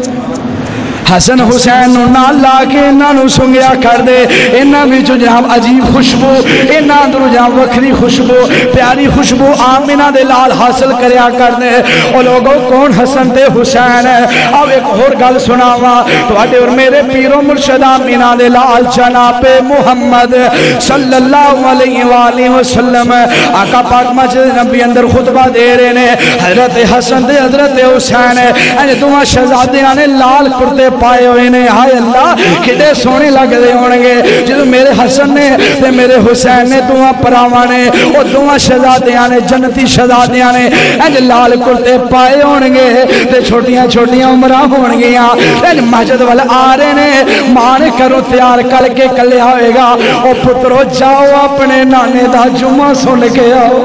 حسن حسین نو نال لا کے انہاں نو سونگیا کر دے. انہاں وچوں جناب عجیب خوشبو, انہاں اندروں جناب وکھری خوشبو, پیاری خوشبو آمینہ دے لال حاصل کریا کر دے. او لوگوں کون حسن تے حسین ہے؟ اب ایک اور گل سناواں تواڈے اور میرے پیر و مرشد آمینہ دے لال جناب محمد صلی اللہ علیہ وآلہ وسلم آقا پاک مسجد نبی اندر خطبہ دے رہے نے. حضرت حسن تے حضرت حسین اے دوواں شہزادیاں نے لال کرتے پائے ہوئے نے. ہائے اللہ کتے سونے لگ دے ہونگے جدو میرے حسن نے تے میرے حسین نے دوہاں پراواں نے, او دوہاں شہزادیاں نے, جنتی شہزادیاں نے انج لال کرتے پائے ہونگے تے چھوٹیاں چھوٹیاں عمرہ ہونگیاں. انج مسجد وال آ رہے نے, ماں نے کرو تیار کر کے کلیا ہوئے گا, او پترو جاؤ اپنے نانے دا جمعہ سن کے آؤ.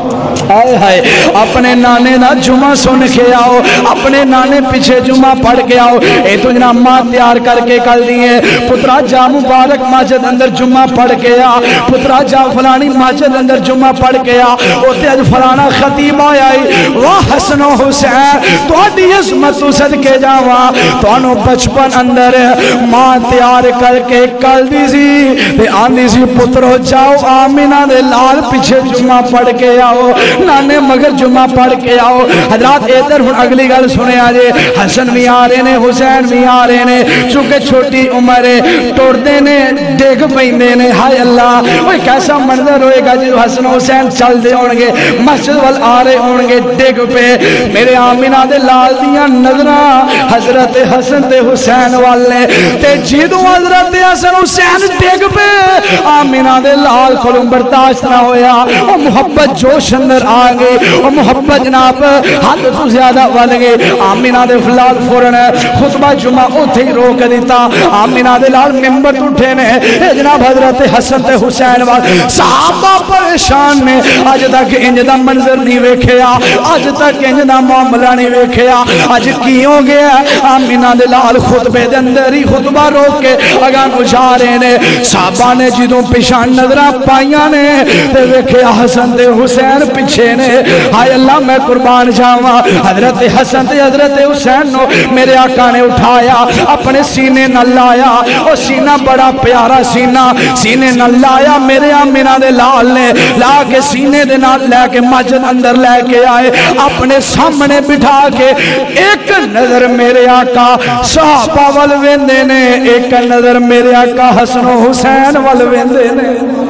آئے ہائے اپنے نانے دا جمعہ سن کے آؤ, اپنے نانے پیچھے جمعہ پڑھ کے آؤ. اے تو جناب ماں تیار کر کے کل دیئے, پترا جا مبارک مسجد اندر جمعہ پڑھ کے آ, پترا جا فلانی مسجد اندر جمعہ پڑھ کے آ. اوتے اج فلانا خطیب آیا ہے, واہ حسن و حسین تہاڈی عظمت تو صدقے جاواں, تانوں بچپن اندر ماں تیار کر کے کل دی سی تے آندی سی پترو جاؤ آمینہ دے لال پیچھے جمعہ پڑھ کے آؤ, نانے مگر جمعہ پڑھ کے آؤ. حضرات ادھر ہن اگلی گل سنے آجے, حسن بھی آ رہے نے, حسین بھی آ رہے نے, چونکہ چھوٹی عمر توڑ دے نے, ڈیگ پیندے نے. ہائے اللہ وہ کیسا منظر ہوئے گا جو حسن حسین چل دے ہونگے مسجد وال آ رہے ہونگے ڈیگ پہ. میرے آمینہ دے لال دیاں نظراں حضرت حسن تے حسین والے تے جیدو حضرت حسن حسین ڈیگ پہ آمینہ دے لال کھلوں برداشت نہ ہویا, وہ محبت جوش اندر آگے, وہ محبت جناب حد تو زیادہ بن گئے. آمینہ دے فلال فورن خطبہ جمعہ اتھے ہی روک دیتا. آمینہ دے لال ممبر اٹھے نے, جناب حضرت حسن تے حسین وال صحابہ پریشان نے, آج تک انج دا منظر نہیں ویکھیا, آج تک انج دا معاملہ نہیں ویکھیا, آج کی ہو گیا. آمینہ دے لال خطبے دے اندر ہی خطبہ روک کے اگاں جا رہے نے. صحابہ نے جدوں پیشان نظراں پائیاں نے تے ویکھیا حسن تے حسین پیچھے نے. ہائے اللہ میں قربان جاواں, حضرت حسن تے حضرت حسین نو میرے آقا نے اٹھایا, اپنے سینے نہ لایا, اور سینہ بڑا پیارا سینہ سینے نہ لایا. میرے آمینہ دے لال نے لا کے سینے دے نال لے کے مسجد اندر لے کے آئے, اپنے سامنے بٹھا کے ایک نظر میرے آقا صحابہ وال ویندے نے, ایک نظر میرے آقا حسن و حسین وال ویندے نے.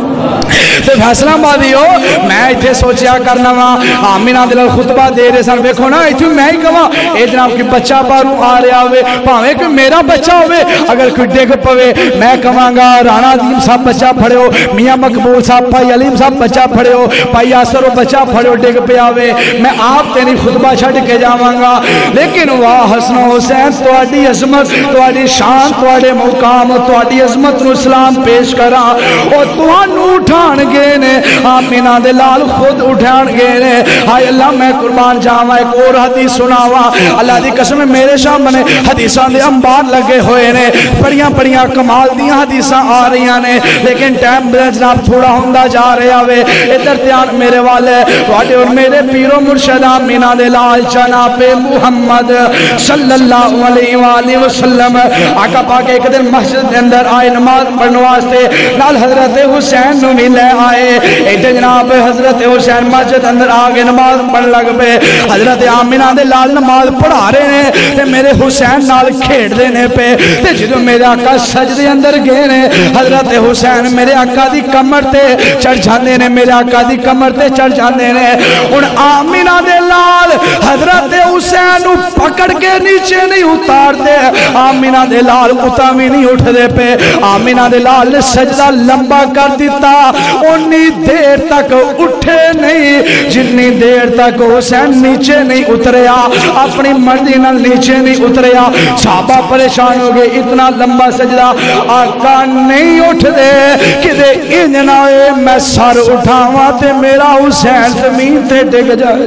تے فیصلہ بادی ہو میں ایتھے سوچیا کرنا وا, آمینہ دے لال خطبہ دے رہے سن, ویکھو نا ایتھے میں ہی کہاں اے جناب کی بچہ باہروں آ رہا ہوئے, بھاویں کہ میرا بچہ ہوئے, اگر کوئی ڈگ پوے میں کہاں گا رانا عظیم صاحب بچہ پھڑے ہو, میاں مقبول صاحب بھائی علیم صاحب بچہ پھڑے ہو, بھائی یاسر بچہ پھڑے ہو, ڈگ پہ آوے, میں آپ تیری خطبہ چھڑ کے جاواں گا. لیکن واہ حسن و حسین تواڈی عظمت, تواڈی شان, تواڈے مقام, تواڈی عظمت نو اسلام پیش کراں, اور تانوں اٹھا اٹھان گئے نے آمینہ دے لال خود اٹھان گئے نے ہائے اللہ میں قربان جاواں ایک اور حدیث سناواں اللہ دی قسم میرے سامنے حدیثاں دے انبار لگے ہوئے نے بڑیاں بڑیاں کمال دیاں حدیثاں آ رہی نے لیکن ٹائم جناب تھوڑا ہوندا جا رہا وے ادھر دھیان میرے والے تواڈے اور میرے پیر و مرشد آمینہ دے لال جناب محمد صلی اللہ علیہ وآلہ وسلم آقا پاک ایک دن مسجد دے اندر آئے نماز پڑھنے واسطے نال حضرت حسین نو بھی لے آئے ایتھے جناب حضرت حسین مسجد اندر آگے نماز پڑھ لگ پے حضرت آمینہ دے لال نماز پڑھا رہے ہیں تے میرے حسین نال کھیڑ دینے پہ تے جدو میرے آقا سجدے اندر گئے نے حضرت حسین میرے آقا دی کمر تے چڑھ جاندے نے میرے آقا دی کمر تے چڑھ جاندے نے ان آمینہ دے لال حضرت حسین نو پکڑ کے نیچے نہیں اتار دے آمینہ دے لال اتا بھی نہیں اٹھ دے پہ آمینہ دے لال نے سجدہ لمبا کر دیتا انی دیر تک اٹھے نہیں جتنی دیر تک حسین نیچے نہیں اتریا اپنی مرضی نال نیچے نہیں اتریا صحابہ پریشان ہو گئے اتنا لمبا سجدہ آقا نہیں اٹھ دے کہ دے انجنائے میں سر اٹھاواں تے میرا حسین زمین تے ڈگ جائے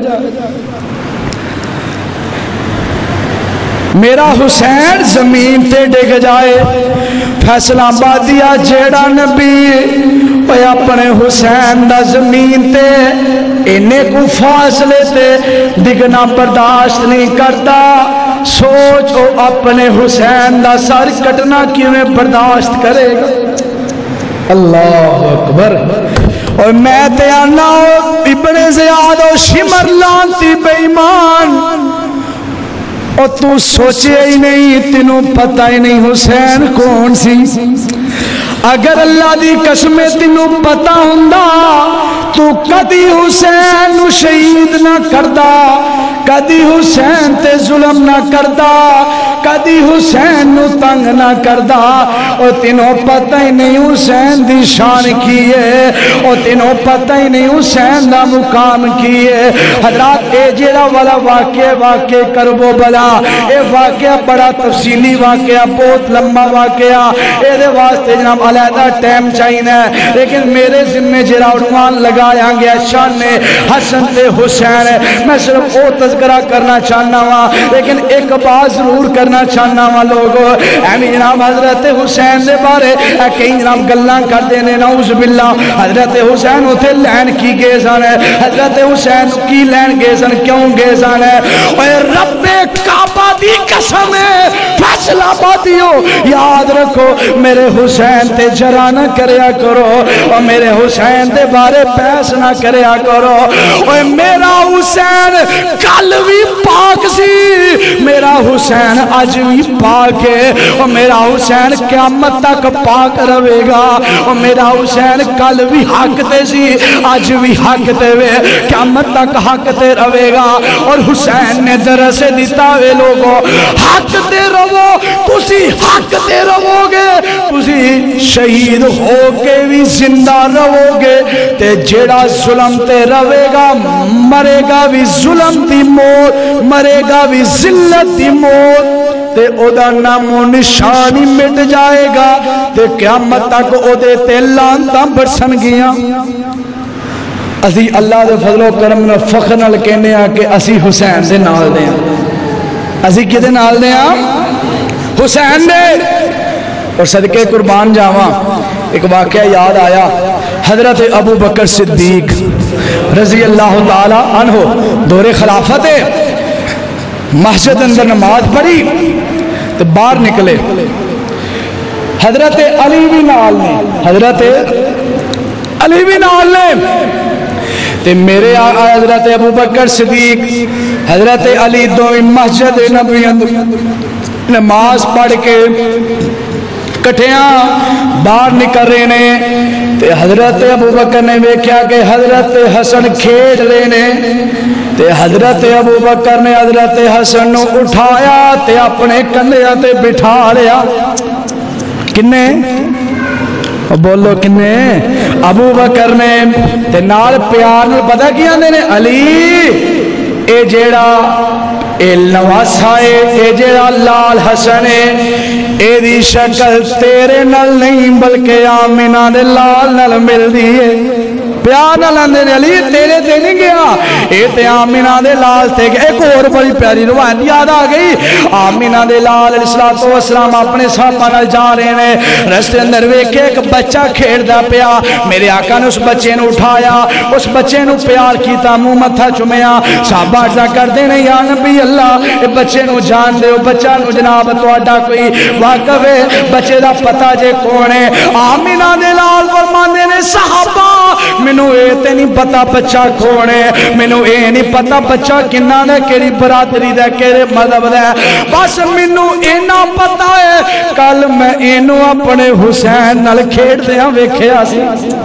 میرا حسین زمین تے ڈگ جائے فیصلہ بادیا جیڑا نبی پہ اپنے حسین دا زمین تے انہیں کو فاصلے تے ڈگنا برداشت نہیں کرتا سوچو اپنے حسین دا سر کٹنا کیویں برداشت کرے گا اللہ اکبر اور میں تے آنا ابن زیاد و شمر لانتی بے ایمان اور تو سوچے ہی نہیں تینوں پتہ ہی نہیں حسین کون سی اگر اللہ دی قسم تینوں پتہ ہوندا تو کدی حسین نو شہید نہ کردا کدی حسین تے ظلم نہ کردا کدی حسین نو تنگ نہ کردا اور تینوں پتہ ہی نہیں حسین دی شان کی ہے اور تینوں پتہ ہی نہیں حسین دا مقام کی ہے حضرات اے جیڑا والا واقعہ واقع کربو بلا اے واقعہ بڑا تفصیلی واقعہ بہت لمبا واقعہ اے دے واسطے جناب علیحدہ ٹائم چاہیے لیکن میرے ذمہ جیڑا عنوان لگایا گیا شان حسن تے حسین میں صرف وہ تذکرہ کرنا چاہنا ہوا لیکن ایک بات ضرور کرنا چاہنا ہوا لوگوں اہمی جناب حضرت حسین دے بارے کئی جناب گلاں کر دینے نعوذ باللہ حضرت حسین ہوتے لین کی گئے سن حضرت حسین کی لین گئے سن کیوں گئے سن اے رب کعبہ دی قسم ہے فیصلہ بادیو یاد رکھو میرے حسین تے جرا نہ کریا کرو اور میرے حسین دے بارے پیس نہ کریا کرو اور میرا حسین کل بھی پاک سی میرا حسین آج بھی پاک ہے اور میرا حسین قیامت تک پاک رہے گا اور میرا حسین کل بھی حق تے سی آج بھی حق تے وے قیامت تک حق تے رہے گا اور حسین نے درس دیتا وے لوگوں حق تے رہو تسی حق تے رہو گے تسی شہید ہو کے بھی زندہ رہو گے تے جیڑا ظلم تے رہے گا مرے گا بھی ظلم دی موت مرے گا بھی ذلت دی موت تے او دا نام و نشانی مٹ جائے گا تے قیامت تک او دے تے لانتاں برسن گیاں اسی اللہ دے فضل و کرم نے فخر نال کہنے ہیں کہ اسی حسین دے نال دے ہیں اسی کدے نال دے ہیں حسین دے اور صدقے قربان جاواں ایک واقعہ یاد آیا حضرت ابو بکر صدیق رضی اللہ تعالی عنہ دور خلافت مسجد اندر نماز پڑھی تو باہر نکلے حضرت علی بھی نال نے حضرت علی بھی نال نے تے میرے آقا حضرت ابو بکر صدیق حضرت علی دو مسجد نبوی نماز پڑھ کے کٹھیاں باہر نکل رہے نے تے حضرت ابو بکر نے ویکھیا کہ حضرت حسن کھیڑ رہے نے تے حضرت ابو بکر نے حضرت حسن نو اٹھایا تے اپنے کندھیاں تے بٹھا لیا کنے بولو کنے ابو بکر نے تے نال پیار نال پتہ کی آندے نے علی اے جیڑا اے نواسا اے اے جڑا لال حسن اے اے دی شکل تیرے نال نہیں بلکہ آمینہ دے لال نال مل دی ہے پیار نہ لندے علی تیرے تے نہیں گیا اے تے آمینہ دے لال تے گیا ایک اور بڑی پیاری روایت یاد آ گئی آمینہ دے لال علیہ السلام اپنے صحابہ نال جا رہے ہیں رستے اندر ویکھے ایک بچہ کھیڑدا پیا میرے آقا نے اس بچے نو اٹھایا اس بچے نو پیار کیتا منہ متھا چومیا صحابہ عرض کردے نے یا نبی اللہ اے بچے نو جان دے او بچہ نو جناب تہاڈا کوئی واقف ہے بچے دا پتہ جے کون ہے آمینہ دے لال فرماندے نے صحابہ مینوں اے تے نہیں پتا بچہ کون ہے مینوں اے نہیں پتا بچہ کنہ دے کیڑی برادری دے کیڑے مذہب دے بس مینوں اینا پتا ہے کل میں اینو اپنے حسین نال کھیڈدیاں ویکھیا سی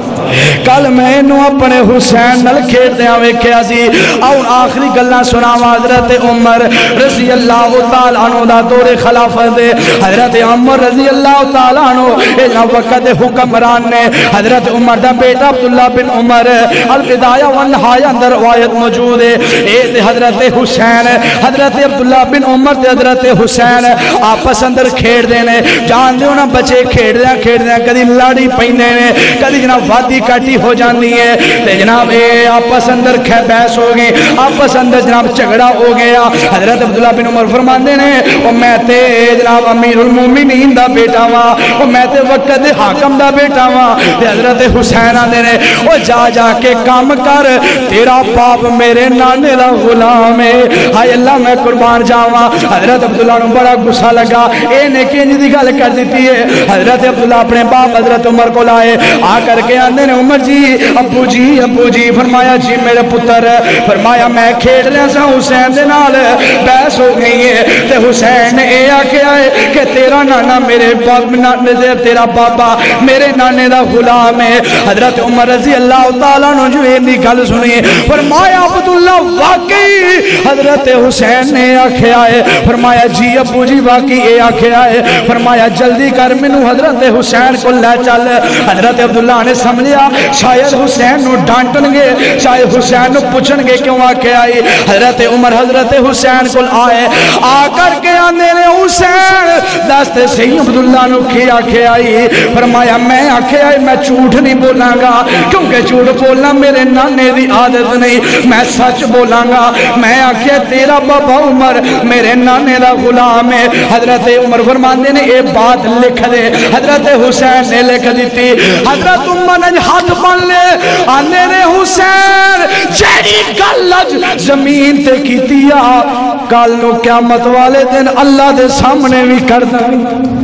کل میں اینو اپنے حسین نال کھیڈدیاں ویکھیا سی آؤ آخری گلاں سناواں حضرت عمر رضی اللہ تعالی عنہ دا دور خلافت دے حضرت عمر رضی اللہ تعالی عنہ اس وقت حکمران نے حضرت عمر دا بیٹا عبداللہ بن عمر البدایہ والنہایہ اندر روایت موجود ہے اے حضرت حسین حضرت عبداللہ بن عمر تے حضرت حسین آپس اندر کھیڑ دینے جان دے انہاں بچے کھیڑ دیا کھیڑ دیا کدی لاڑی پہنے نے کدی جناب وادی کاٹی ہو جاندی ہے تے جناب اے آپس اندر کھے بحث ہو گئی آپس اندر جناب جھگڑا ہو گیا حضرت عبداللہ بن عمر فرماندے نے او میں تے جناب امیر المومنین دا بیٹا وا او میں تے وقت دے حاکم دا بیٹا وا تے حضرت حسین آندے نے او جا جا کے کام کر تیرا باپ میرے نانے دا غلام ہے ہائے اللہ میں قربان جاواں حضرت عبداللہ نو بڑا غصہ لگا اے نے کنج دی گل کر دیتی ہے حضرت عبداللہ اپنے باپ حضرت عمر کو لائے آ کر کے آندے نے عمر جی ابو جی ابو جی فرمایا جی میرے پتر فرمایا میں کھیڈ رہا سا حسین دے نال بحث ہو گئی ہے تے حسین نے اے آکھیا ہے کہ تیرا نانا میرے باپ نانے دے تیرا بابا میرے نانے دا غلام ہے حضرت عمر رضی اللہ تعالیٰ نے جو یہ گل سنی فرمایا عبداللہ واقعی حضرت حسین نے آکھیا ہے فرمایا جی ابو جی واقعی اے آکھیا ہے فرمایا جلدی کر مینوں حضرت حسین کو لے چل حضرت عبداللہ نے سمجھیا شاید حسین نو ڈانٹن گے شاید حسین نو پوچھن گے کیوں آکھیا ہے حضرت عمر حضرت حسین کو آئے آ کر کے آندے نے حسین دست سے عبداللہ نو کیا آکھیا ہے فرمایا میں آکھیا ہے میں جھوٹ نہیں بولاں گا کیونکہ جھوٹ بولنا میرے نانے دی عادت نہیں میں سچ بولاں گا میں آکھیا تیرا بابا عمر میرے نانے دا غلام ہے حضرت عمر فرماندے نے اے بات لکھ دے حضرت حسین نے لکھ دیتی حضرت عمر نے ہاتھ بن لے آنے نے حسین جیڑی گل اج زمین تے کیتیا کل نو قیامت والے دن اللہ دے سامنے بھی کر دیں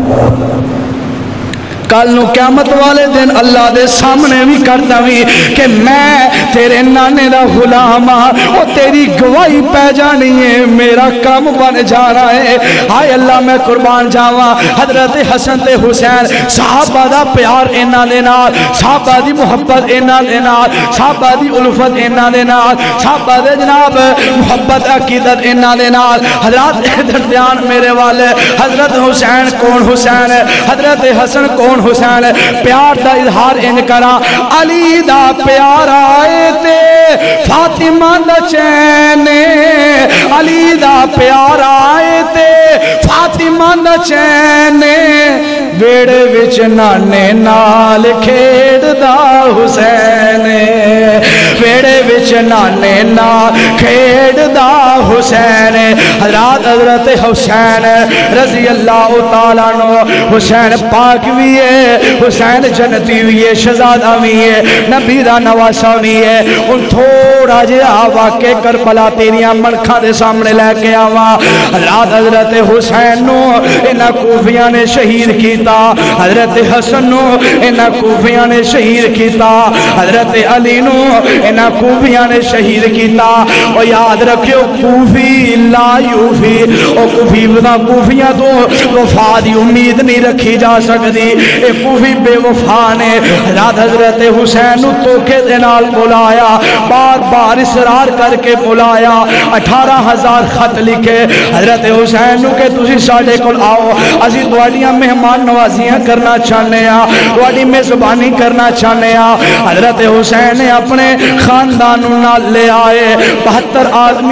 کل نو قیامت والے دن اللہ دے سامنے بھی کرتا بھی کہ میں تیرے نانے دا غلام ہاں وہ تیری گواہی پہ جانی ہے میرا کام بن جا رہا ہے ہائے اللہ میں قربان جاواں حضرت حسن تے حسین صحابہ دا پیار اینا دے نال صحابہ دی محبت اینا دے نال صحابہ دی الفت اینا دے نال صحابہ دے جناب محبت عقیدت اینا دے نال حضرات ادھر دھیان میرے والے حضرت حسین کون حسین ہے حضرت حسن کون حسین پیار دا اظہار ان کرا علی دا پیار آئے تے فاطمہ دا چین علی دا پیار آئے تے فاطمہ دا چین ویڑے وچ نانے نال کھیڑ دا حسین ویڑے وچ نانے نال کھیڑ دا حسین حضرات حضرت حسین رضی اللہ تعالیٰ عنہ حسین پاک بھی ہے حسین جنتی بھی ہے شہزادہ بھی ہے نبی دا نواسا بھی ہے ان تھوڑا جہا واقع کربلا تیریاں منکھاں دے سامنے لے کے آواں حضرات حضرت حسین نو انہاں کوفیاں نے شہید کیتا حضرت حسن نو انہاں کوفیاں نے شہید کیتا حضرت علی نو انہاں کوفیاں نے شہید کیتا اور یاد رکھو کوفی لا یوفی اور کوفی بنا کوفیاں تو وفا دی امید نہیں رکھی جا سکتی اے کوفی بے وفا نے حضرت حضرت حسین نو توکے دے نال بلایا بار بار اصرار کر کے بلایا اٹھارہ ہزار خط لکھے حضرت حسین نو کہ تسی ساڈے کول آؤ اسی تواڈیاں مہمان نوازیاں کرنا چاہنے ہاں تواڈی میزبانی کرنا چاہنے ہاں حضرت حسین نے اپنے خاندان نال لے آئے بہتر آدمیاں تے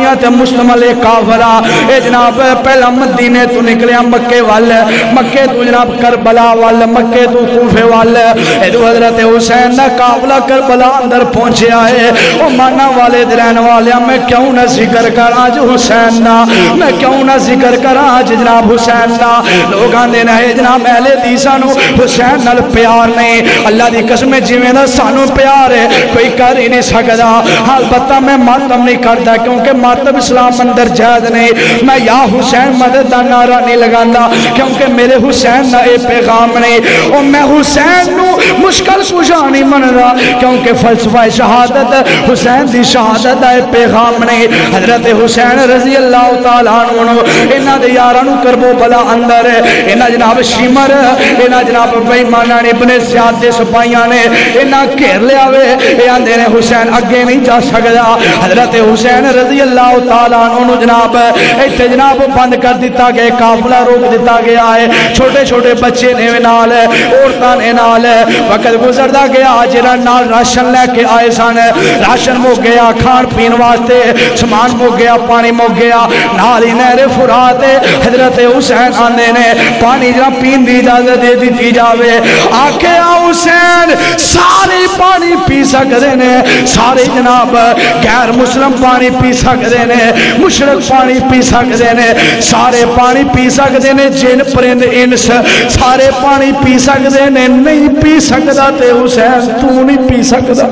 مشتمل کافلا اے جناب پہلا مدینے تو نکلیا مکے وال مکے تو جناب کربلا وال مکے تو کوفے وال ادو حضرت حسین دا قافلہ کربلا اندر پہنچیا ہے او مانا والے درین والیا میں کیوں نہ ذکر کر آج حسین نا میں کیوں نہ ذکر کر آج جناب حسین نا لوگ آندے نہ جناب اہل حدیثاں نو حسین نال پیار نہیں اللہ دی قسم جویں دا سانو پیار ہے کوئی کر ہی نہیں سکدا البتہ میں ماتم نہیں کردا کیونکہ ماتم اسلام اندر جائز نہیں میں یا حسین مدد دا نعرہ نہیں لگاندا کیونکہ میرے حسین دا اے پیغام نہیں اور میں حسین نو مشکل کشا نہیں مندا کیونکہ فلسفہ شہادت حسین دی شہادت دا اے پیغام نہیں حضرت حسین رضی اللہ تعالیٰ عنہ انہاں دے یاراں نو کربو بلا اندر انہاں جناب شیمر انہاں جناب بیمانہ نے ابن زیاد دے سپاہیاں نے انہاں گھیر لیا وے اے آندے نے حسین اگے نہیں جا سکدا حضرت حسین رضی اللہ تعالیٰ عنہ جناب ایتھے جناب بند کر دیتا گیا قافلہ روک دیتا گیا ہے چھوٹے چھوٹے بچے نے نال عورتاں نے نال وقت گزردا گیا جنہاں نال راشن لے کے آئے سن راشن مک گیا کھان پین واسطے سامان مک گیا پانی مک گیا نال ہی نہر فرات حضرت حسین آنے نے پانی جناب پین دی اجازت دے دی جاوے آکے حسین سارے پانی پی سکتے نے سارے جناب غیر مسلم پانی پی سکتے نے مشرق پانی پی سکتے نے سارے پانی پی سکتے نے جن پرند انس سارے پانی پی سکتے نے نہیں پی سکتا تے حسین تو نہیں پی سکتا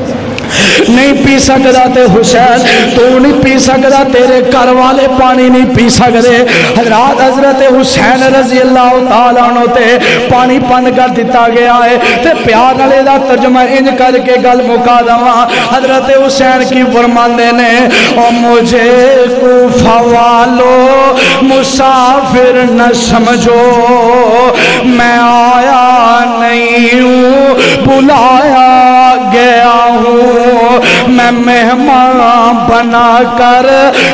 نہیں پی سکتا تے حسین تو نہیں پی سکتا تیرے گھر والے پانی نہیں پی سکتے حضرات حضرت حسین رضی اللہ تعالیٰ عنہ تے پانی پن کر دیتا گیا ہے تے پیار نالے دا ترجمہ انج کر کے گل مکا دوا حضرت حسین کی فرماندے نے او مجھے کوفہ والو مسافر نہ سمجھو میں آیا نہیں ہوں بلایا گیا ہوں میں مہمان بنا کر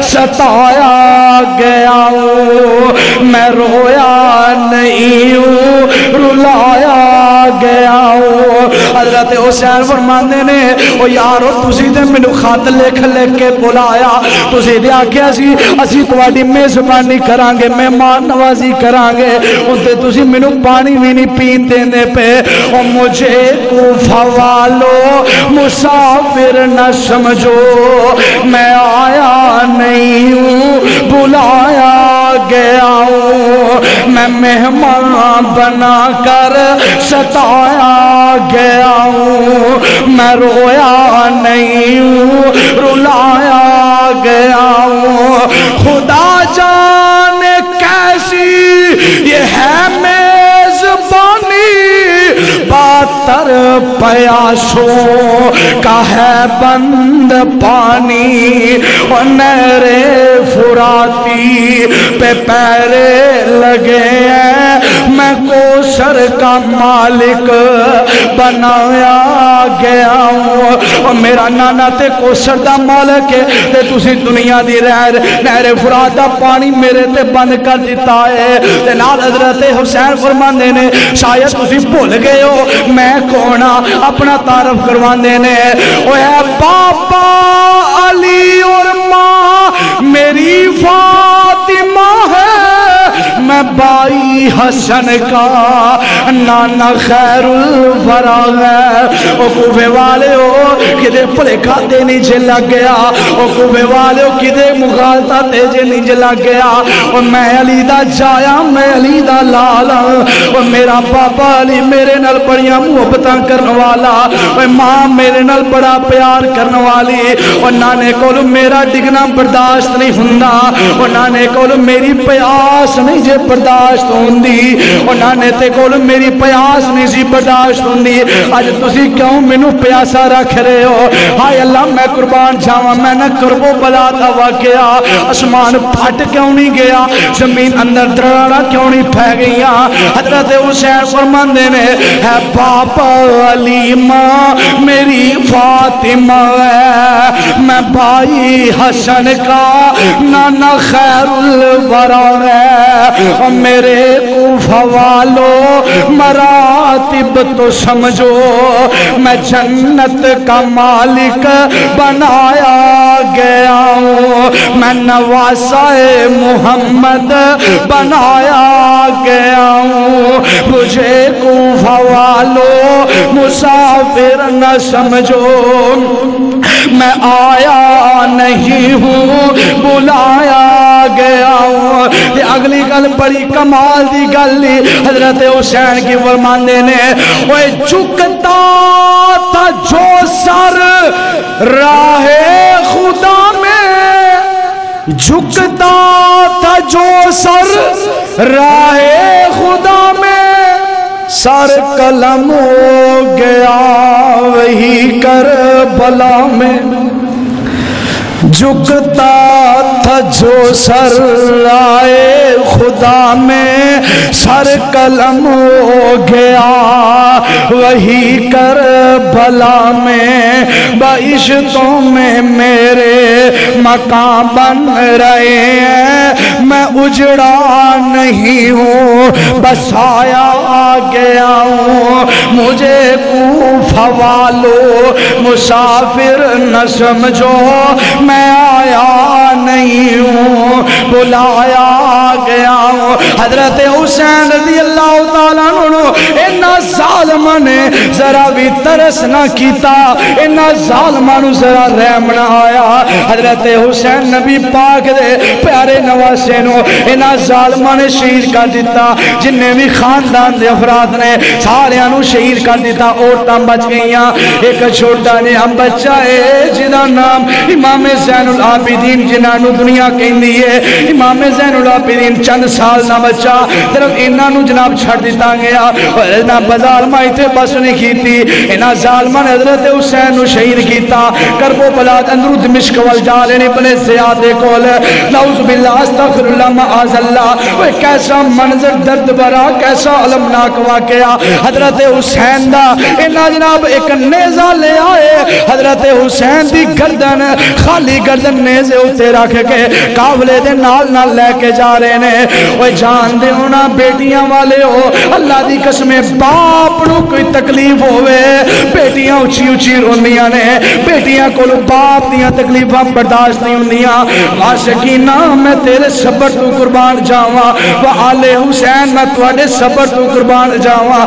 ستایا گیا ہوں میں رویا نہیں ہوں رلایا گیا ہوں حضرت حسین فرماندے نے او یارو تسی تے مینوں خط لکھ لکھ کے بلایا تسی تے آکھیا سی اسی تواڈی میزبانی کران گے مہمان نوازی کران گے اونتے تسی مینوں پانی وی نہیں پین دیندے پے او مجھے کوفہ والو مسافر نہ سمجھو میں آیا نہیں ہوں بلایا گیا ہوں میں مہمان بنا کر ستایا گیا ہوں میں رویا نہیں ہوں رلایا گیا ہوں خدا جانے کیسی یہ ہے میزبانی باتر پیاسوں کا ہے بند پانی اور نہر فراتی پہ پیرے لگے ہیں میں کوثر کا مالک بنایا گیا ہوں اور میرا نانا تے کوثر دا مالک ہے تے تسی دنیا دی رہر نہر فرات دا پانی میرے تے بند کر دیتا ہے تے نال حضرت حسین فرماندے نے شاید تسی بھول گئے ہو میں کونا اپنا تعارف کرواندے نے او اے بابا علی اور ماں میری فاطمہ ہے میں بائی حسن کا نانا خیر الورا ہے او کوفے والے ہو کدے پلے کھاتے نیچے لگ گیا او کوفے والے ہو کدے مغالطہ تیجے نیچے لگ گیا اور میں علی دا جایا میں علی دا لالا اور میرا بابا علی میرے نال بڑیاں محبتاں کرنے والا اور ماں میرے نال بڑا پیار کرنے والی اور نانے کولو میرا ڈگنا برداشت نہیں ہوندا اور نانے کولو میری پیاس نہیں جے برداشت ہوندی اور نانے تے کولو میری پیاس نہیں سی برداشت ہوندی اج تسی کیوں مینوں پیاسا رکھ رہے ہو ہائے اللہ میں قربان جاواں میں نہ کربو بلا دا واقعہ آسمان پھٹ کیوں نہیں گیا زمین اندر دراڑا کیوں نہیں پھے گئیاں حضرت حسین فرماندے نے ہے باپا علی ماں میری فاطمہ ہے میں بھائی حسن کا نانا خیر الورا ہے اور میرے کوفہ والو مراتب تو سمجھو میں جنت کا مالک بنایا گیا ہوں میں نواسہ محمد بنایا گیا ہوں مجھے کوفہ والو مسافر نہ سمجھو میں آیا نہیں ہوں بلایا گیا ہوں یہ اگلی گل بڑی کمال دی گل حضرت حسین کی فرماندے نے وہ جھکتا تھا جو سر راہ خدا میں جھکتا تھا جو سر راہ خدا میں سر قلم ہو گیا وہی کربلا میں جھکتا تھا جو سر آئے خدا میں سر قلم ہو گیا وہی کربلا میں بعشتوں میں میرے مقام بن رہے ہیں میں اجڑا نہیں ہوں بس آیا گیا ہوں مجھے کوفہ والو مسافر نہ سمجھو میں آیا نہیں ہوں بلایا گیا ہوں حضرت حسین رضی اللہ تعالیٰ عنہ انہا ظالمہ نے ذرا بھی ترس نہ کیتا انہا ظالمہ نے ذرا رحم نہ آیا حضرت حسین نبی پاک دے پیارے نواسے نو انہا ظالمہ نے شہید کر دیتا جنہیں بھی خاندان دے افراد نے سارے انہوں شہید کر دیتا عورتاں بچ گئیاں ایک چھوٹا نے ہم بچہ ہے جنہا نام امام زین العابدین جنہوں دنیا کہیں دیئے امام زین العابدین چند سال نہ بچا طرف انہوں جناب چھڑ دیتا گیا اور انہوں بازار مائی تھے بس نہیں کی تھی انہوں ظالمان حضرت حسین نو شہید کیتا کربو بلاد اندرو دمشق وال جا لینے بلے زیادے کول نعوذ باللہ استغفر اللہ معاذ اللہ وہ کیسا منظر درد برا کیسا علمناک واقعہ حضرت حسین دا انہوں جناب ایک نیزہ لے آئے حضرت حسین دی گردن خالی گردن نیزے ہوتے رکھ کے قابلے دے نال نال لے کے جا رہے نے وہ جان دے ہونا بیٹیاں والے ہو اللہ دی قسمیں باپ نو کوئی تکلیف ہوئے بیٹیاں اچھی اچھی روندیاں نے بیٹیاں کو باپ دیاں تکلیفاں برداشت نہیں ہوندیاں عاشقینہ میں تیرے صبر تو قربان جاواں و آل حسین میں تواڈے صبر تو قربان جاواں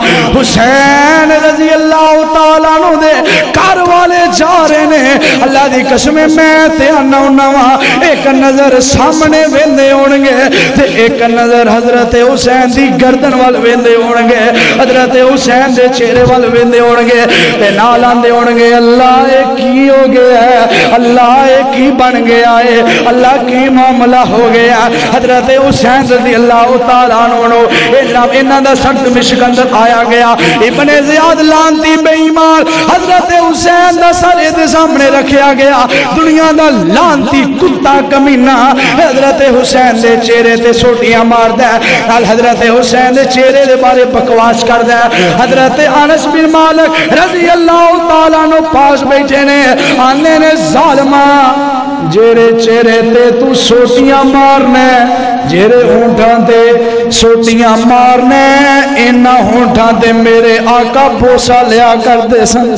حسین رضی اللہ تعالیٰ عنہ دے گھر والے جا رہے نے اللہ دی قسمیں میں تے آنا ہوا ایک نظر سامنے ویندے ہونگے تے ایک نظر حضرت حسین دی گردن وال ویندے ہونگے حضرت حسین دے چہرے وال ویندے ہونگے تے نال آندے ہونگے اللہ ایک کی ہو گیا ہے اللہ ایک کی بن گیا ہے اللہ کی معاملہ ہو گیا حضرت حسین رضی اللہ تعالیٰ عنہ انہاں دا سخت مشک اندر آیا گیا ابن زیاد لانتی بے ایمان حضرت حسین دا سر دے سامنے رکھیا گیا دنیا دا لانتی کتا کمینہ حضرت حسین دے چہرے تے سوٹیاں مار دے حضرت حسین دے چہرے دے بارے بکواس کر دے حضرت انس بن مالک رضی اللہ تعالیٰ نو پاس بیٹھے نے آنے نے ظالمہ جیرے چہرے تے تو سوٹیاں مارنے جیرے ہونٹاں تے سوٹیاں مارنے انہاں ہونٹاں تے میرے آقا بوسا لیا کر دے سن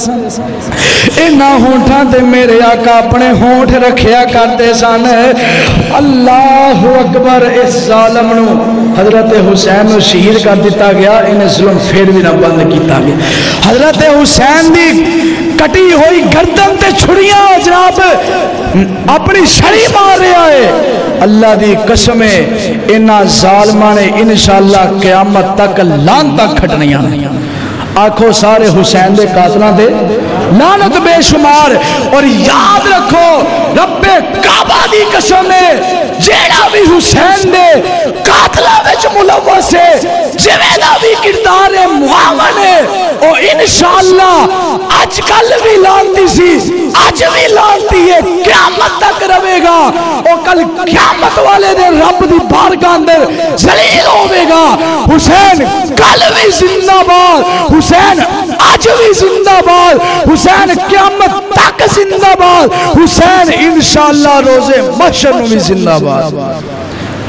انہاں ہونٹاں تے میرے آقا اپنے ہونٹ رکھیا کر دے سن اللہ اکبر اس ظالم نو حضرت حسین نو شہید کر دیتا گیا انہیں ظلم پھر بھی نہ بند کیتا گیا حضرت حسین دی کٹی ہوئی گردن تے چھڑیاں جناب اپنی شری مار رہا ہے اللہ دی قسمیں انہا ظالمانے انشاءاللہ قیامت تک لان تک کھٹنیاں آنکھوں سارے حسین دے قاتلہ دے لانت بے شمار اور یاد رکھو رب کعبہ دی قسمیں جیڑا بھی حسین دے قاتلہ وچ ملوث ہے جویدہ بھی کردار معاون ہے اور انشاءاللہ آج کل بھی لانتی سی آج بھی لانتی ہے قیامت تک روے گا اور کل قیامت والے دے رب دی بارگاہ اندر ذلیل ہوے گا حسین کل بھی زندہ باد حسین آج بھی زندہ باد حسین قیامت تک زندہ باد حسین انشاءاللہ روزے محشر میں بھی زندہ باد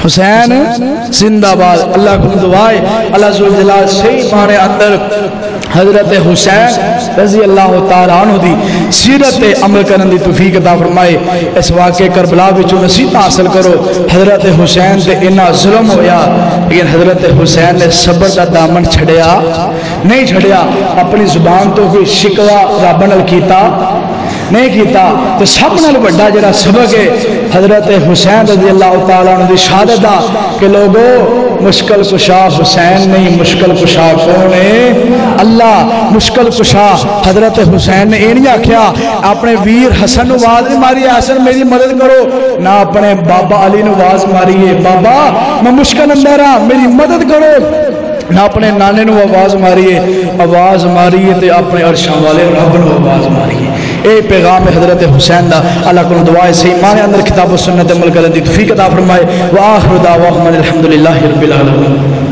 حسین زندہ باد. اللہ کو دعائے اللہ ذو الجلال صحیح معنی اندر حضرت حسین رضی اللہ تعالیٰ عنہ دی سیرت عمل کرن دی توفیق عطا فرمائے. اس واقعے کربلا وچوں نصیحت حاصل کرو. حضرت حسین تے اتنا ظلم ہویا لیکن حضرت حسین نے صبر دا دامن چھڑیا نہیں چھڑیا. اپنی زبان تو کوئی شکوہ رب نال کیتا نہیں کیتا. تو سب نال بڑا جڑا سبق ہے حضرت حسین رضی اللہ تعالیٰ عنہ دی شہادت دا کہ لوگو مشکل کشا حسین نہیں مشکل کشا کون ہے اللہ. مشکل کشا حضرت حسین نے یہ نہیں آکھیا اپنے ویر حسن نو آواز نہیں ماری حسن میری مدد کرو نہ اپنے بابا علی نو آواز ماری ہے بابا میں مشکل اندر ہاں میری مدد کرو نہ اپنے نانے نو آواز ماری ہے آواز ماری ہے تے اپنے عرشاں والے رب نو آواز ماری ہے. اے پیغام حضرت حسین دا. اللہ کو دعائے صحیح معنی اندر کتاب و سنت عمل کرنے دی توفیق عطا فرمائے. وآخر دعواہم الحمدللہ رب العالمین.